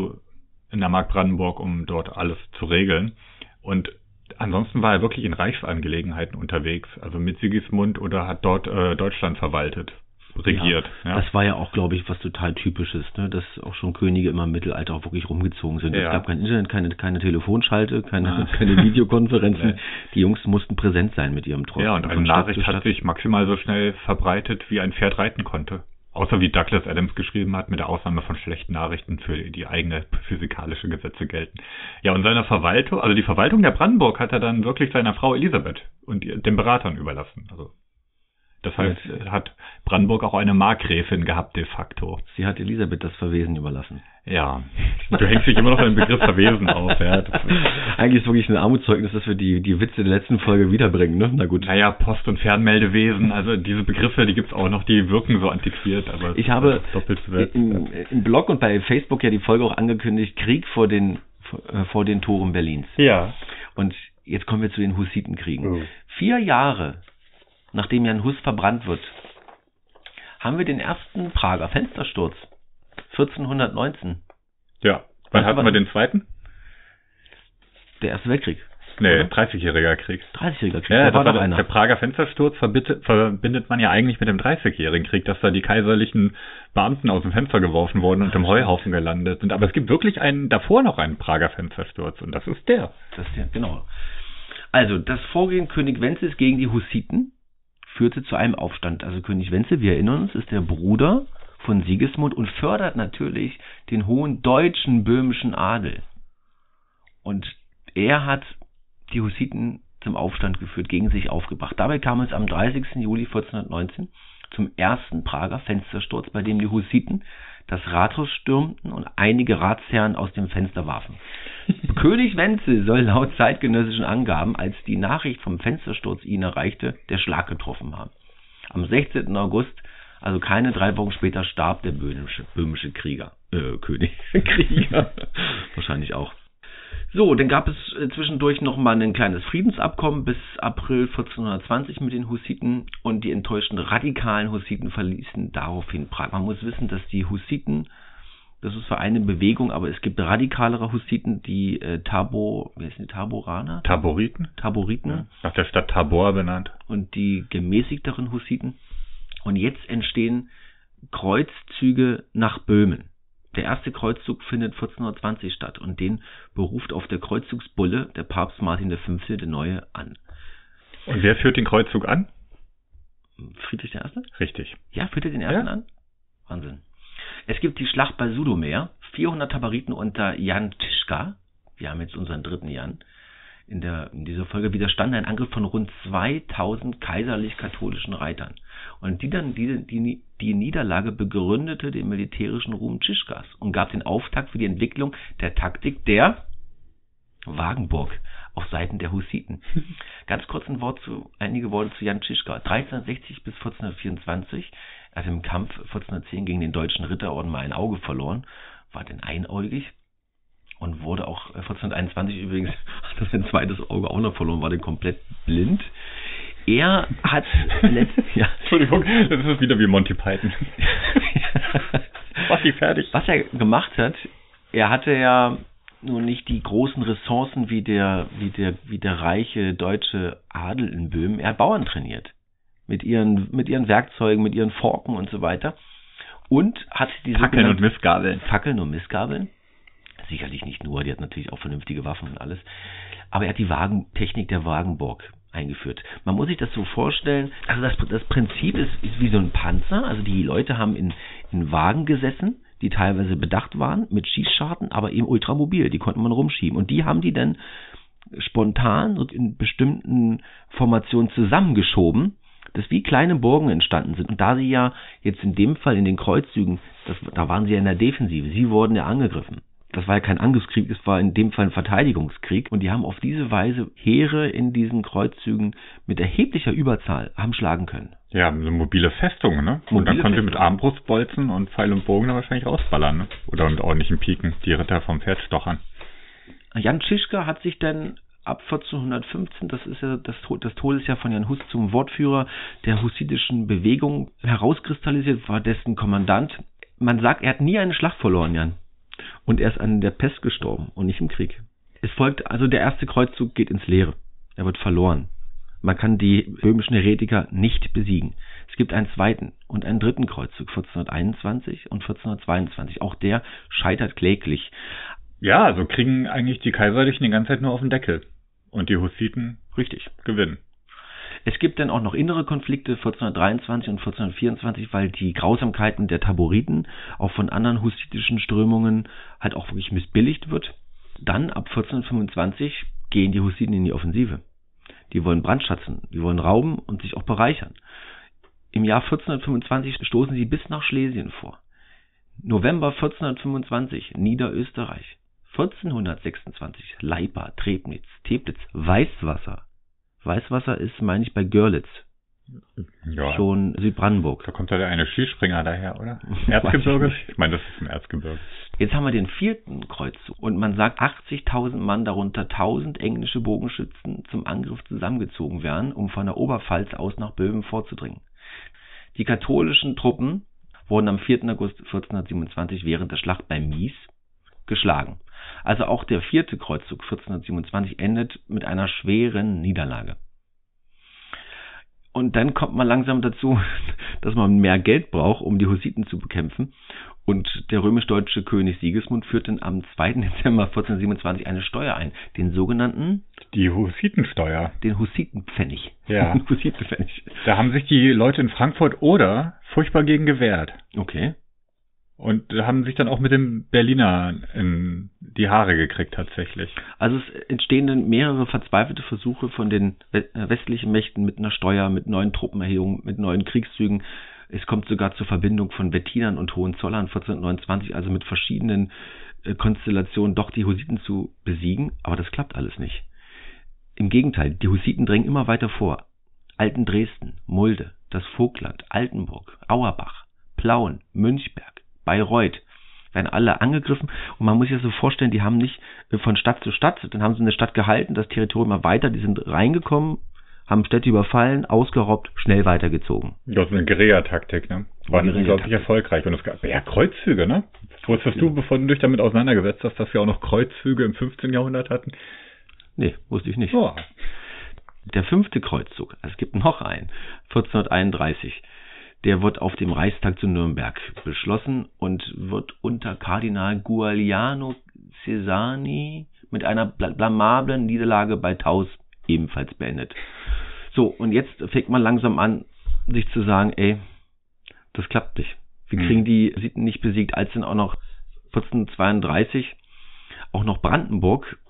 in der Mark Brandenburg, um dort alles zu regeln. Und ansonsten war er wirklich in Reichsangelegenheiten unterwegs, also mit Sigismund, oder hat dort Deutschland verwaltet, regiert. Ja. Das war ja auch, glaube ich, was total Typisches, ne? Dass auch schon Könige immer im Mittelalter auch wirklich rumgezogen sind. Ja. Es gab kein Internet, keine Telefonschalte, keine Videokonferenzen. Nee. Die Jungs mussten präsent sein mit ihrem Tross. Ja, und eine Nachricht hat sich maximal so schnell verbreitet, wie ein Pferd reiten konnte. Außer wie Douglas Adams geschrieben hat, mit der Ausnahme von schlechten Nachrichten, für die eigene physikalische Gesetze gelten. Ja, und seiner Verwaltung, also die Verwaltung der Brandenburg hat er dann wirklich seiner Frau Elisabeth und den Beratern überlassen. Also das heißt, hat Brandenburg auch eine Markgräfin gehabt de facto. Sie hat Elisabeth das Verwesen überlassen. Ja, du hängst dich immer noch an den Begriff Verwesen auf. Ja, eigentlich ist wirklich ein Armutszeugnis, dass wir die Witze der letzten Folge wiederbringen, ne? Na gut. Naja, Post- und Fernmeldewesen, also diese Begriffe, die gibt's auch noch, die wirken so antiquiert. Aber ich habe im Blog und bei Facebook ja die Folge auch angekündigt, Krieg vor den Toren Berlins. Ja. Und jetzt kommen wir zu den Hussitenkriegen. Oh. 4 Jahre nachdem Jan Hus verbrannt wird, haben wir den ersten Prager Fenstersturz. 1419. Ja. Wann hatten wir den zweiten? Der Erste Weltkrieg. Nee, 30-jähriger Krieg. 30-jähriger Krieg. Ja, der Prager Fenstersturz verbindet man ja eigentlich mit dem 30-jährigen Krieg, dass da die kaiserlichen Beamten aus dem Fenster geworfen wurden und im Heuhaufen gelandet sind. Aber es gibt wirklich davor noch einen Prager Fenstersturz und das ist der. Genau. Also, das Vorgehen König Wenzels gegen die Hussiten führte zu einem Aufstand. Also König Wenzel, wir erinnern uns, ist der Bruder von Sigismund und fördert natürlich den hohen deutschen böhmischen Adel. Und er hat die Hussiten zum Aufstand geführt, gegen sich aufgebracht. Dabei kam es am 30. Juli 1419 zum ersten Prager Fenstersturz, bei dem die Hussiten das Rathaus stürmten und einige Ratsherren aus dem Fenster warfen. König Wenzel soll laut zeitgenössischen Angaben, als die Nachricht vom Fenstersturz ihn erreichte, der Schlag getroffen haben. Am 16. August, also keine 3 Wochen später, starb der böhmische König. Krieger. Wahrscheinlich auch. So, dann gab es zwischendurch noch mal ein kleines Friedensabkommen bis April 1420 mit den Hussiten und die enttäuschten radikalen Hussiten verließen daraufhin Prag. Man muss wissen, dass die Hussiten, das ist zwar eine Bewegung, aber es gibt radikalere Hussiten, die Taboraner? Taboriten. Ja, nach der Stadt Tabor benannt. Und die gemäßigteren Hussiten. Und jetzt entstehen Kreuzzüge nach Böhmen. Der erste Kreuzzug findet 1420 statt und den beruft auf der Kreuzzugsbulle der Papst Martin V. der Neue an. Und wer führt den Kreuzzug an? Friedrich I.? Richtig. Ja, führt er den ersten an? Wahnsinn. Es gibt die Schlacht bei Sudomer. 400 Taboriten unter Jan Tischka, wir haben jetzt unseren 3. Jan, in dieser Folge widerstand ein Angriff von rund 2000 kaiserlich-katholischen Reitern. Und die Niederlage begründete den militärischen Ruhm Dschischkas und gab den Auftakt für die Entwicklung der Taktik der Wagenburg auf Seiten der Hussiten. Ganz kurz einige Worte zu Jan Dschischka. 1360 bis 1424, er hat im Kampf 1410 gegen den deutschen Ritterorden mal ein Auge verloren, war denn einäugig und wurde auch 1421 übrigens, hat er sein zweites Auge auch noch verloren, war dann komplett blind. Er hat Entschuldigung, das ist wieder wie Monty Python. War die fertig? Was er gemacht hat, er hatte ja nun nicht die großen Ressourcen wie der reiche deutsche Adel in Böhmen. Er hat Bauern trainiert. Mit ihren Werkzeugen, mit ihren Forken und so weiter. Und hat die Fackeln und Missgabeln. Fackeln und Missgabeln. Sicherlich nicht nur, die hat natürlich auch vernünftige Waffen und alles. Aber er hat die Technik der Wagenburg eingeführt. Man muss sich das so vorstellen, also das Prinzip ist wie so ein Panzer. Also die Leute haben in Wagen gesessen, die teilweise bedacht waren mit Schießscharten, aber eben ultramobil, die konnte man rumschieben. Und die haben die dann spontan und in bestimmten Formationen zusammengeschoben, dass wie kleine Burgen entstanden sind. Und da sie ja jetzt in dem Fall in den Kreuzzügen, da waren sie ja in der Defensive, sie wurden ja angegriffen. Das war ja kein Angriffskrieg, es war in dem Fall ein Verteidigungskrieg. Und die haben auf diese Weise Heere in diesen Kreuzzügen mit erheblicher Überzahl haben schlagen können. Ja, so mobile Festungen, ne? Und dann konnten sie mit Armbrustbolzen und Pfeil und Bogen da wahrscheinlich rausballern, ne? Oder mit ordentlichen Piken die Ritter vom Pferd stochern. Jan Dschischka hat sich dann ab 1415, das ist ja das Todesjahr von Jan Hus, zum Wortführer der hussitischen Bewegung herauskristallisiert, war dessen Kommandant. Man sagt, er hat nie eine Schlacht verloren, Jan. Und er ist an der Pest gestorben und nicht im Krieg. Es folgt, also der erste Kreuzzug geht ins Leere. Er wird verloren. Man kann die böhmischen Heretiker nicht besiegen. Es gibt einen zweiten und einen dritten Kreuzzug, 1421 und 1422. Auch der scheitert kläglich. Ja, also kriegen eigentlich die Kaiserlichen die ganze Zeit nur auf den Deckel. Und die Hussiten richtig gewinnen. Es gibt dann auch noch innere Konflikte 1423 und 1424, weil die Grausamkeiten der Taboriten auch von anderen hussitischen Strömungen halt auch wirklich missbilligt wird. Dann ab 1425 gehen die Hussiten in die Offensive. Die wollen brandschatzen, die wollen rauben und sich auch bereichern. Im Jahr 1425 stoßen sie bis nach Schlesien vor. November 1425 Niederösterreich. 1426 Leipa, Trebnitz, Teplitz, Weißwasser. Weißwasser ist, meine ich, bei Görlitz. Ja. Schon Südbrandenburg. Da kommt ja der eine Skispringer daher, oder? Erzgebirge? Ich meine, das ist ein Erzgebirge. Jetzt haben wir den vierten Kreuzzug und man sagt, 80.000 Mann, darunter 1.000 englische Bogenschützen zum Angriff zusammengezogen werden, um von der Oberpfalz aus nach Böhmen vorzudringen. Die katholischen Truppen wurden am 4. August 1427 während der Schlacht bei Mies geschlagen. Also auch der vierte Kreuzzug 1427 endet mit einer schweren Niederlage. Und dann kommt man langsam dazu, dass man mehr Geld braucht, um die Hussiten zu bekämpfen. Und der römisch-deutsche König Sigismund führt dann am 2. Dezember 1427 eine Steuer ein, den sogenannten... Die Hussitensteuer. Den Hussitenpfennig. Ja. Hussitenpfennig. Da haben sich die Leute in Frankfurt oder furchtbar gegen gewehrt. Okay. Und haben sich dann auch mit dem Berliner in die Haare gekriegt tatsächlich. Also es entstehen dann mehrere verzweifelte Versuche von den westlichen Mächten mit einer Steuer, mit neuen Truppenerhebungen, mit neuen Kriegszügen. Es kommt sogar zur Verbindung von Wettinern und Hohenzollern 1429, also mit verschiedenen Konstellationen doch die Hussiten zu besiegen. Aber das klappt alles nicht. Im Gegenteil, die Hussiten drängen immer weiter vor. Altendresden, Mulde, das Vogtland, Altenburg, Auerbach, Plauen, Münchberg, Bayreuth werden alle angegriffen und man muss sich das so vorstellen, die haben nicht von Stadt zu Stadt, dann haben sie eine Stadt gehalten, das Territorium mal weiter, die sind reingekommen, haben Städte überfallen, ausgeraubt, schnell weitergezogen. Das ist eine Guerilla-Taktik, ne? War unglaublich erfolgreich und es gab ja Kreuzzüge, ne? Wusstest du, bevor du dich damit auseinandergesetzt hast, dass wir auch noch Kreuzzüge im 15. Jahrhundert hatten? Nee, wusste ich nicht. Oh. Der 5. Kreuzzug, es gibt noch einen, 1431. Der wird auf dem Reichstag zu Nürnberg beschlossen und wird unter Kardinal Giuliano Cesani mit einer blamablen Niederlage bei Taus ebenfalls beendet. So, und jetzt fängt man langsam an, sich zu sagen, ey, das klappt nicht. Wir kriegen die Hussiten nicht besiegt, als dann auch noch 1432 auch noch Brandenburg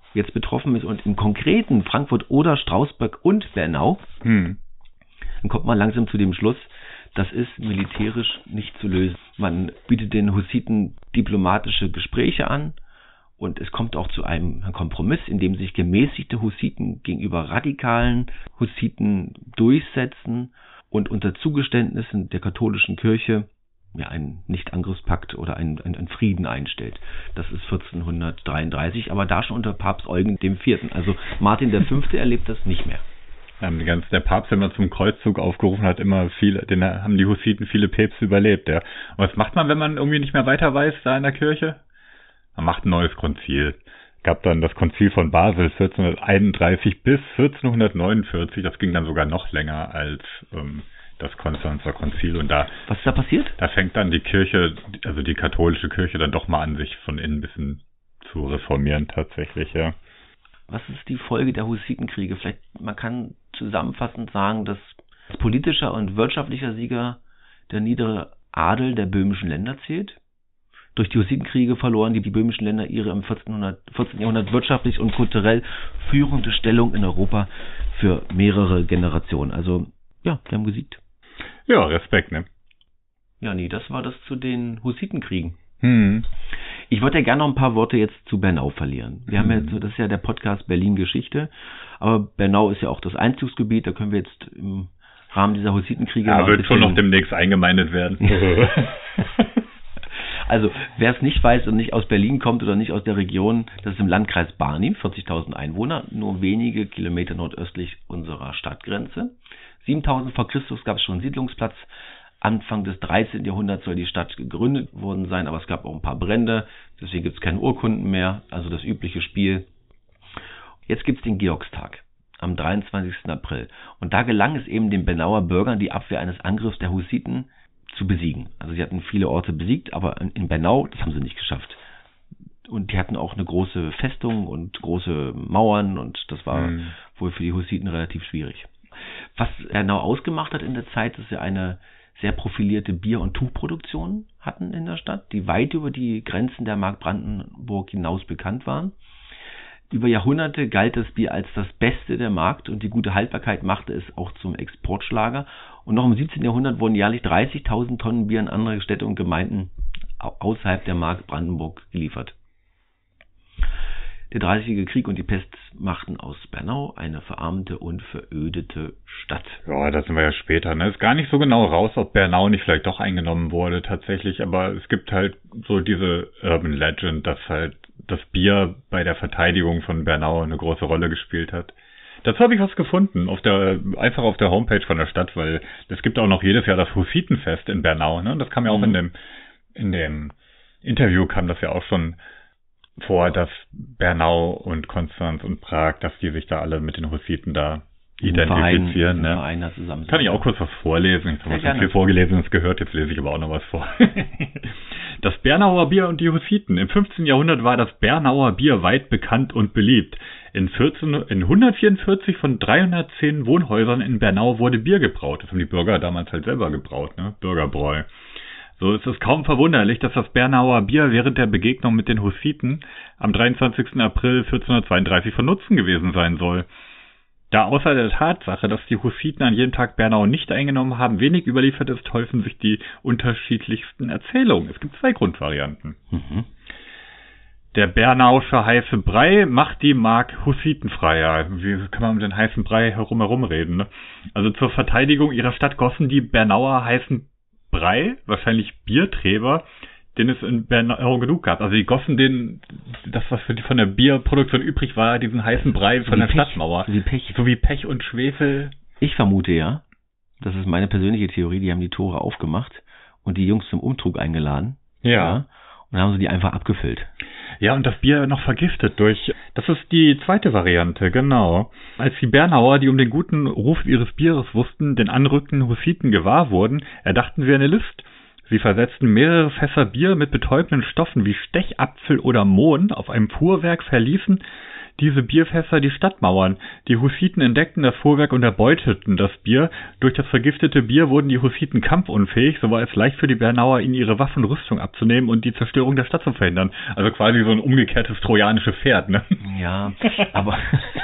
jetzt betroffen ist und im konkreten Frankfurt oder Strausberg und Bernau, dann kommt man langsam zu dem Schluss, das ist militärisch nicht zu lösen. Man bietet den Hussiten diplomatische Gespräche an und es kommt auch zu einem Kompromiss, in dem sich gemäßigte Hussiten gegenüber radikalen Hussiten durchsetzen und unter Zugeständnissen der katholischen Kirche einen Nichtangriffspakt oder einen Frieden einstellt. Das ist 1433, aber da schon unter Papst Eugen IV. Also Martin V. erlebt das nicht mehr. Der Papst, wenn man zum Kreuzzug aufgerufen hat, haben die Hussiten viele Päpste überlebt. Ja. Und was macht man, wenn man irgendwie nicht mehr weiter weiß da in der Kirche? Man macht ein neues Konzil. Gab dann das Konzil von Basel 1431 bis 1449. Das ging dann sogar noch länger als das Konstanzer Konzil. Und da, was ist da passiert? Da fängt dann die Kirche, also die katholische Kirche, dann doch mal an, sich von innen ein bisschen zu reformieren tatsächlich, ja. Was ist die Folge der Hussitenkriege? Vielleicht, man kann zusammenfassend sagen, dass als politischer und wirtschaftlicher Sieger der niedere Adel der böhmischen Länder zählt. Durch die Hussitenkriege verloren die böhmischen Länder ihre im 14. Jahrhundert wirtschaftlich und kulturell führende Stellung in Europa für mehrere Generationen. Also, ja, die haben gesiegt. Ja, Respekt, ne? Ja, nee, das war das zu den Hussitenkriegen. Ich würde ja gerne noch ein paar Worte jetzt zu Bernau verlieren. Wir haben jetzt, das ist ja der Podcast Berlin Geschichte, aber Bernau ist ja auch das Einzugsgebiet, da können wir jetzt im Rahmen dieser Hussitenkriege... Ja, wird schon noch demnächst eingemeindet werden. Also, wer es nicht weiß und nicht aus Berlin kommt oder nicht aus der Region, das ist im Landkreis Barnim, 40.000 Einwohner, nur wenige Kilometer nordöstlich unserer Stadtgrenze. 7.000 vor Christus gab es schon einen Siedlungsplatz. Anfang des 13. Jahrhunderts soll die Stadt gegründet worden sein, aber es gab auch ein paar Brände, deswegen gibt es keine Urkunden mehr, also das übliche Spiel. Jetzt gibt es den Georgstag am 23. April und da gelang es eben den Bernauer Bürgern, die Abwehr eines Angriffs der Hussiten zu besiegen. Also sie hatten viele Orte besiegt, aber in Bernau, das haben sie nicht geschafft. Und die hatten auch eine große Festung und große Mauern und das war wohl für die Hussiten relativ schwierig. Was Bernau ausgemacht hat in der Zeit, ist ja eine sehr profilierte Bier- und Tuchproduktion hatten in der Stadt, die weit über die Grenzen der Mark Brandenburg hinaus bekannt waren. Über Jahrhunderte galt das Bier als das Beste der Markt und die gute Haltbarkeit machte es auch zum Exportschlager. Und noch im 17. Jahrhundert wurden jährlich 30.000 Tonnen Bier an andere Städte und Gemeinden außerhalb der Mark Brandenburg geliefert. Der Dreißigjährige Krieg und die Pest machten aus Bernau eine verarmte und verödete Stadt. Ja, da sind wir ja später. Ne? Ist gar nicht so genau raus, ob Bernau nicht vielleicht doch eingenommen wurde tatsächlich. Aber es gibt halt so diese Urban Legend, dass halt das Bier bei der Verteidigung von Bernau eine große Rolle gespielt hat. Dazu habe ich was gefunden, einfach auf der Homepage von der Stadt, weil es gibt auch noch jedes Jahr das Hussitenfest in Bernau. Ne? Das kam ja auch in dem Interview kam das ja auch schon vor, dass Bernau und Konstanz und Prag, dass die sich da alle mit den Hussiten da identifizieren. Ne? Kann ich auch kurz was vorlesen? Ich habe schon viel vorgelesen und gehört, jetzt lese ich aber auch noch was vor. Das Bernauer Bier und die Hussiten. Im 15. Jahrhundert war das Bernauer Bier weit bekannt und beliebt. In 144 von 310 Wohnhäusern in Bernau wurde Bier gebraut. Das haben die Bürger damals halt selber gebraut, ne? Bürgerbräu. So ist es kaum verwunderlich, dass das Bernauer Bier während der Begegnung mit den Hussiten am 23. April 1432 von Nutzen gewesen sein soll. Da außer der Tatsache, dass die Hussiten an jedem Tag Bernau nicht eingenommen haben, wenig überliefert ist, häufen sich die unterschiedlichsten Erzählungen. Es gibt 2 Grundvarianten. Der Bernauische heiße Brei macht die Mark hussitenfrei. Ja, wie kann man mit dem heißen Brei herum reden? Ne? Also zur Verteidigung ihrer Stadt gossen die Bernauer heißen Brei, wahrscheinlich Bierträber, den es in Bernau genug gab. Also die gossen das was von der Bierproduktion übrig war, diesen heißen Brei von der Stadtmauer. So wie Pech und Schwefel. Ich vermute ja, das ist meine persönliche Theorie, die haben die Tore aufgemacht und die Jungs zum Umtrug eingeladen. Ja. Und dann haben sie die einfach abgefüllt. Ja, und das Bier noch vergiftet das ist die zweite Variante, genau. Als die Bernauer, die um den guten Ruf ihres Bieres wussten, den anrückenden Hussiten gewahr wurden, erdachten sie eine List. Sie versetzten mehrere Fässer Bier mit betäubenden Stoffen wie Stechapfel oder Mohn auf einem Fuhrwerk, verließen diese Bierfässer die Stadtmauern. Die Hussiten entdeckten das Fuhrwerk und erbeuteten das Bier. Durch das vergiftete Bier wurden die Hussiten kampfunfähig, so war es leicht für die Bernauer, ihnen ihre Waffen und Rüstung abzunehmen und die Zerstörung der Stadt zu verhindern. Also quasi so ein umgekehrtes trojanisches Pferd, ne? Ja, aber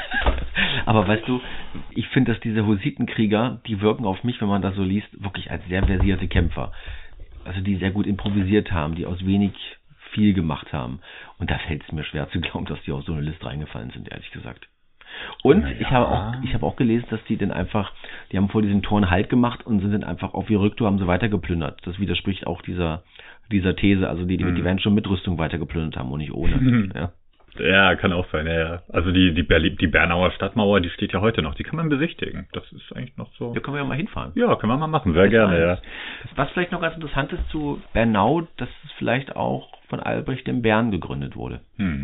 weißt du, ich finde, dass diese Hussitenkrieger, die wirken auf mich, wenn man das so liest, wirklich als sehr versierte Kämpfer. Also die sehr gut improvisiert haben, die aus wenig viel gemacht haben. Und da fällt es mir schwer zu glauben, dass die auf so eine Liste reingefallen sind, ehrlich gesagt. Und ich habe auch gelesen, dass die haben vor diesen Toren Halt gemacht und sind dann einfach auf ihr Rücktour, haben sie weiter geplündert. Das widerspricht auch dieser These, also die werden schon mit Rüstung weiter geplündert haben und nicht ohne. Ja. Ja, kann auch sein, ja. Also die Bernauer Stadtmauer, die steht ja heute noch, die kann man besichtigen. Das ist eigentlich noch so. Da können wir ja mal hinfahren. Ja, können wir mal machen, sehr gerne, ja. Was vielleicht noch ganz interessant ist zu Bernau, dass es vielleicht auch von Albrecht dem Bären gegründet wurde.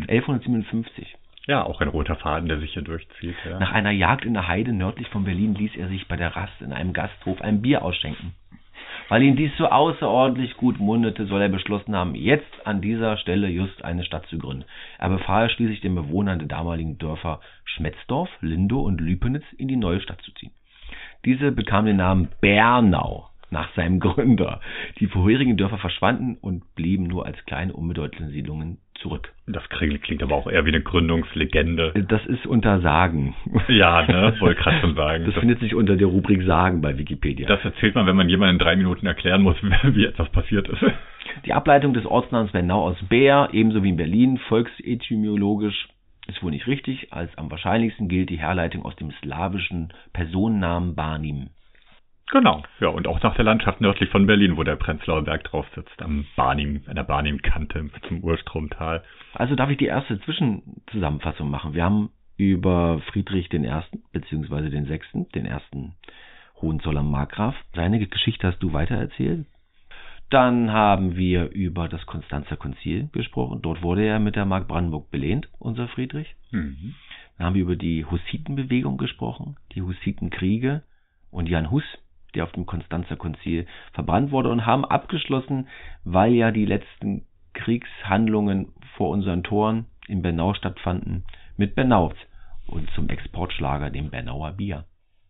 1157. Ja, auch ein roter Faden, der sich hier durchzieht. Ja. Nach einer Jagd in der Heide nördlich von Berlin ließ er sich bei der Rast in einem Gasthof ein Bier ausschenken. Weil ihn dies so außerordentlich gut mundete, soll er beschlossen haben, jetzt an dieser Stelle just eine Stadt zu gründen. Er befahl schließlich den Bewohnern der damaligen Dörfer Schmetzdorf, Lindow und Lüpenitz in die neue Stadt zu ziehen. Diese bekam den Namen Bernau nach seinem Gründer. Die vorherigen Dörfer verschwanden und blieben nur als kleine, unbedeutende Siedlungen zurück. Das klingt aber auch eher wie eine Gründungslegende. Das ist unter Sagen. Ja, ne, wollte gerade schon sagen. Das findet sich unter der Rubrik Sagen bei Wikipedia. Das erzählt man, wenn man jemandem in 3 Minuten erklären muss, wie etwas passiert ist. Die Ableitung des Ortsnamens Bernau aus Bär, ebenso wie in Berlin, volksetymologisch, ist wohl nicht richtig. Als am wahrscheinlichsten gilt die Herleitung aus dem slawischen Personennamen Barnim. Genau, ja, und auch nach der Landschaft nördlich von Berlin, wo der Prenzlauer Berg drauf sitzt, an der Barnim-Kante zum Urstromtal. Also darf ich die erste Zwischenzusammenfassung machen. Wir haben über Friedrich I. bzw. den 6., den ersten Hohenzollern-Markgraf. Seine Geschichte hast du weitererzählt. Dann haben wir über das Konstanzer Konzil gesprochen. Dort wurde er mit der Mark Brandenburg belehnt, unser Friedrich. Dann haben wir über die Hussitenbewegung gesprochen, die Hussitenkriege und Jan Hus, der auf dem Konstanzer Konzil verbrannt wurde, und haben abgeschlossen, weil ja die letzten Kriegshandlungen vor unseren Toren in Bernau stattfanden, mit Bernau und zum Exportschlager, dem Bernauer Bier.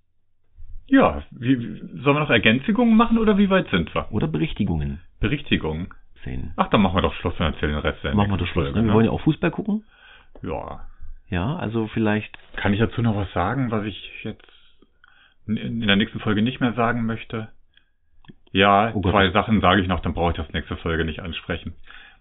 Ja, sollen wir noch Ergänzungen machen oder wie weit sind wir? Oder Berichtigungen. Berichtigungen. Ach, dann machen wir doch Schluss und erzählen den Rest. Machen wir doch Schluss. Wir wollen ja auch Fußball gucken. Ja. Ja, also vielleicht... Kann ich dazu noch was sagen, was ich jetzt in der nächsten Folge nicht mehr sagen möchte? Ja, 2 Sachen sage ich noch, dann brauche ich das nächste Folge nicht ansprechen.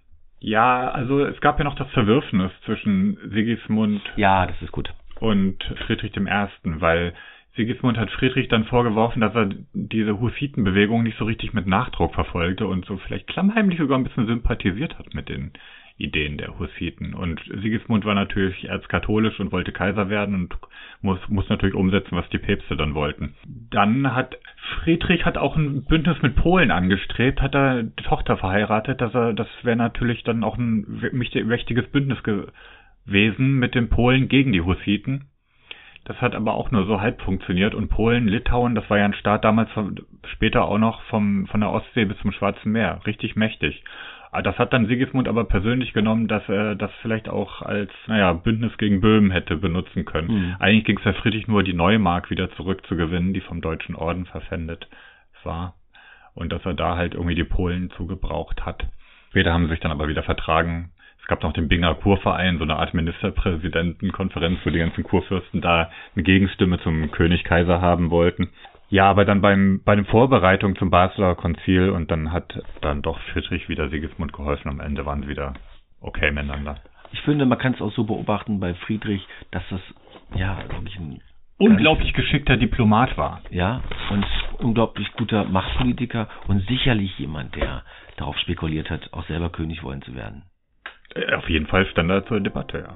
Ja, also es gab ja noch das Verwürfnis zwischen Sigismund das ist gut. und Friedrich I., weil Sigismund hat Friedrich dann vorgeworfen, dass er diese Hussitenbewegung nicht so richtig mit Nachdruck verfolgte und so vielleicht klammheimlich sogar ein bisschen sympathisiert hat mit den Ideen der Hussiten. Und Sigismund war natürlich erzkatholisch und wollte Kaiser werden und muss natürlich umsetzen, was die Päpste dann wollten. Dann hat Friedrich auch ein Bündnis mit Polen angestrebt, hat er die Tochter verheiratet, das wäre natürlich dann auch ein mächtiges Bündnis gewesen mit den Polen gegen die Hussiten. Das hat aber auch nur so halb funktioniert und Polen, Litauen, das war ja ein Staat damals, später auch noch von der Ostsee bis zum Schwarzen Meer, richtig mächtig. Das hat dann Sigismund aber persönlich genommen, dass er das vielleicht auch als, Bündnis gegen Böhmen hätte benutzen können. Eigentlich ging es ja Friedrich nur, die Neumark wieder zurückzugewinnen, die vom Deutschen Orden verpfändet war. Und dass er da halt irgendwie die Polen zugebraucht hat. Später haben sie sich dann aber wieder vertragen. Es gab noch den Binger Kurverein, so eine Art Ministerpräsidentenkonferenz, wo die ganzen Kurfürsten da eine Gegenstimme zum König-Kaiser haben wollten. Ja, aber dann bei den Vorbereitungen zum Basler Konzil und dann hat dann doch Friedrich wieder Sigismund geholfen. Am Ende waren sie wieder okay miteinander. Ich finde, man kann es auch so beobachten bei Friedrich, dass das wirklich ein unglaublich geschickter Diplomat war. Ja, und unglaublich guter Machtpolitiker und sicherlich jemand, der darauf spekuliert hat, auch selber König wollen zu werden. Auf jeden Fall Standard zur Debatte, ja.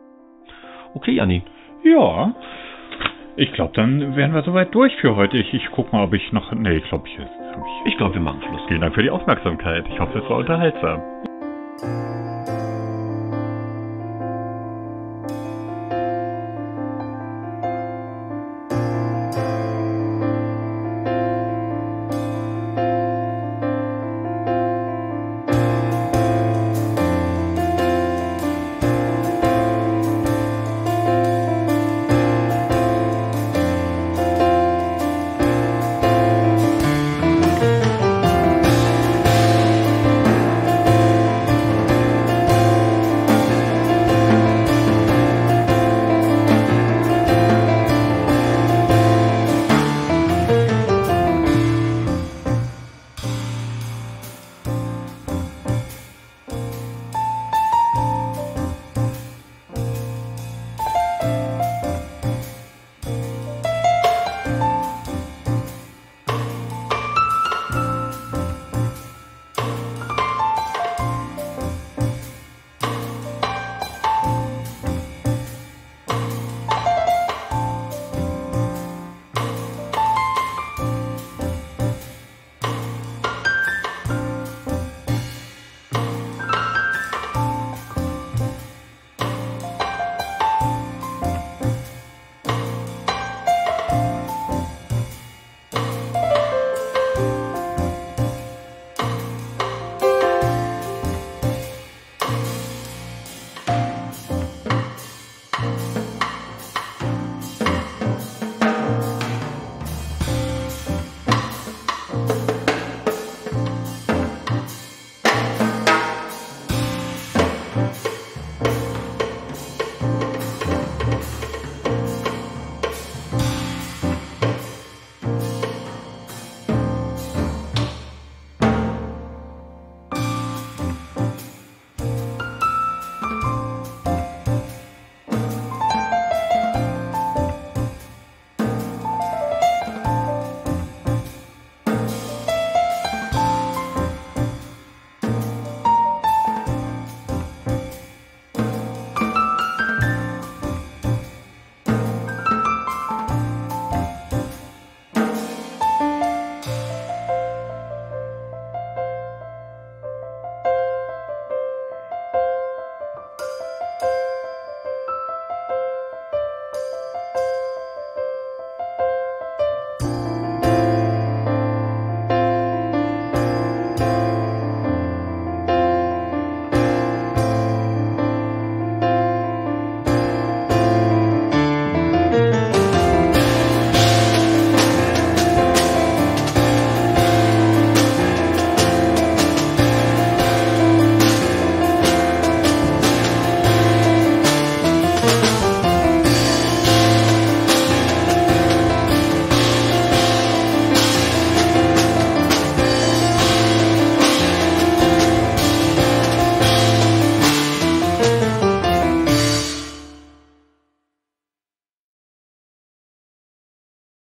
Okay, Janni. Ja. Ich glaube, dann wären wir soweit durch für heute. Ich guck mal, ob ich noch... Nee, ich glaube, wir machen Schluss. Vielen Dank für die Aufmerksamkeit. Ich hoffe, es war unterhaltsam.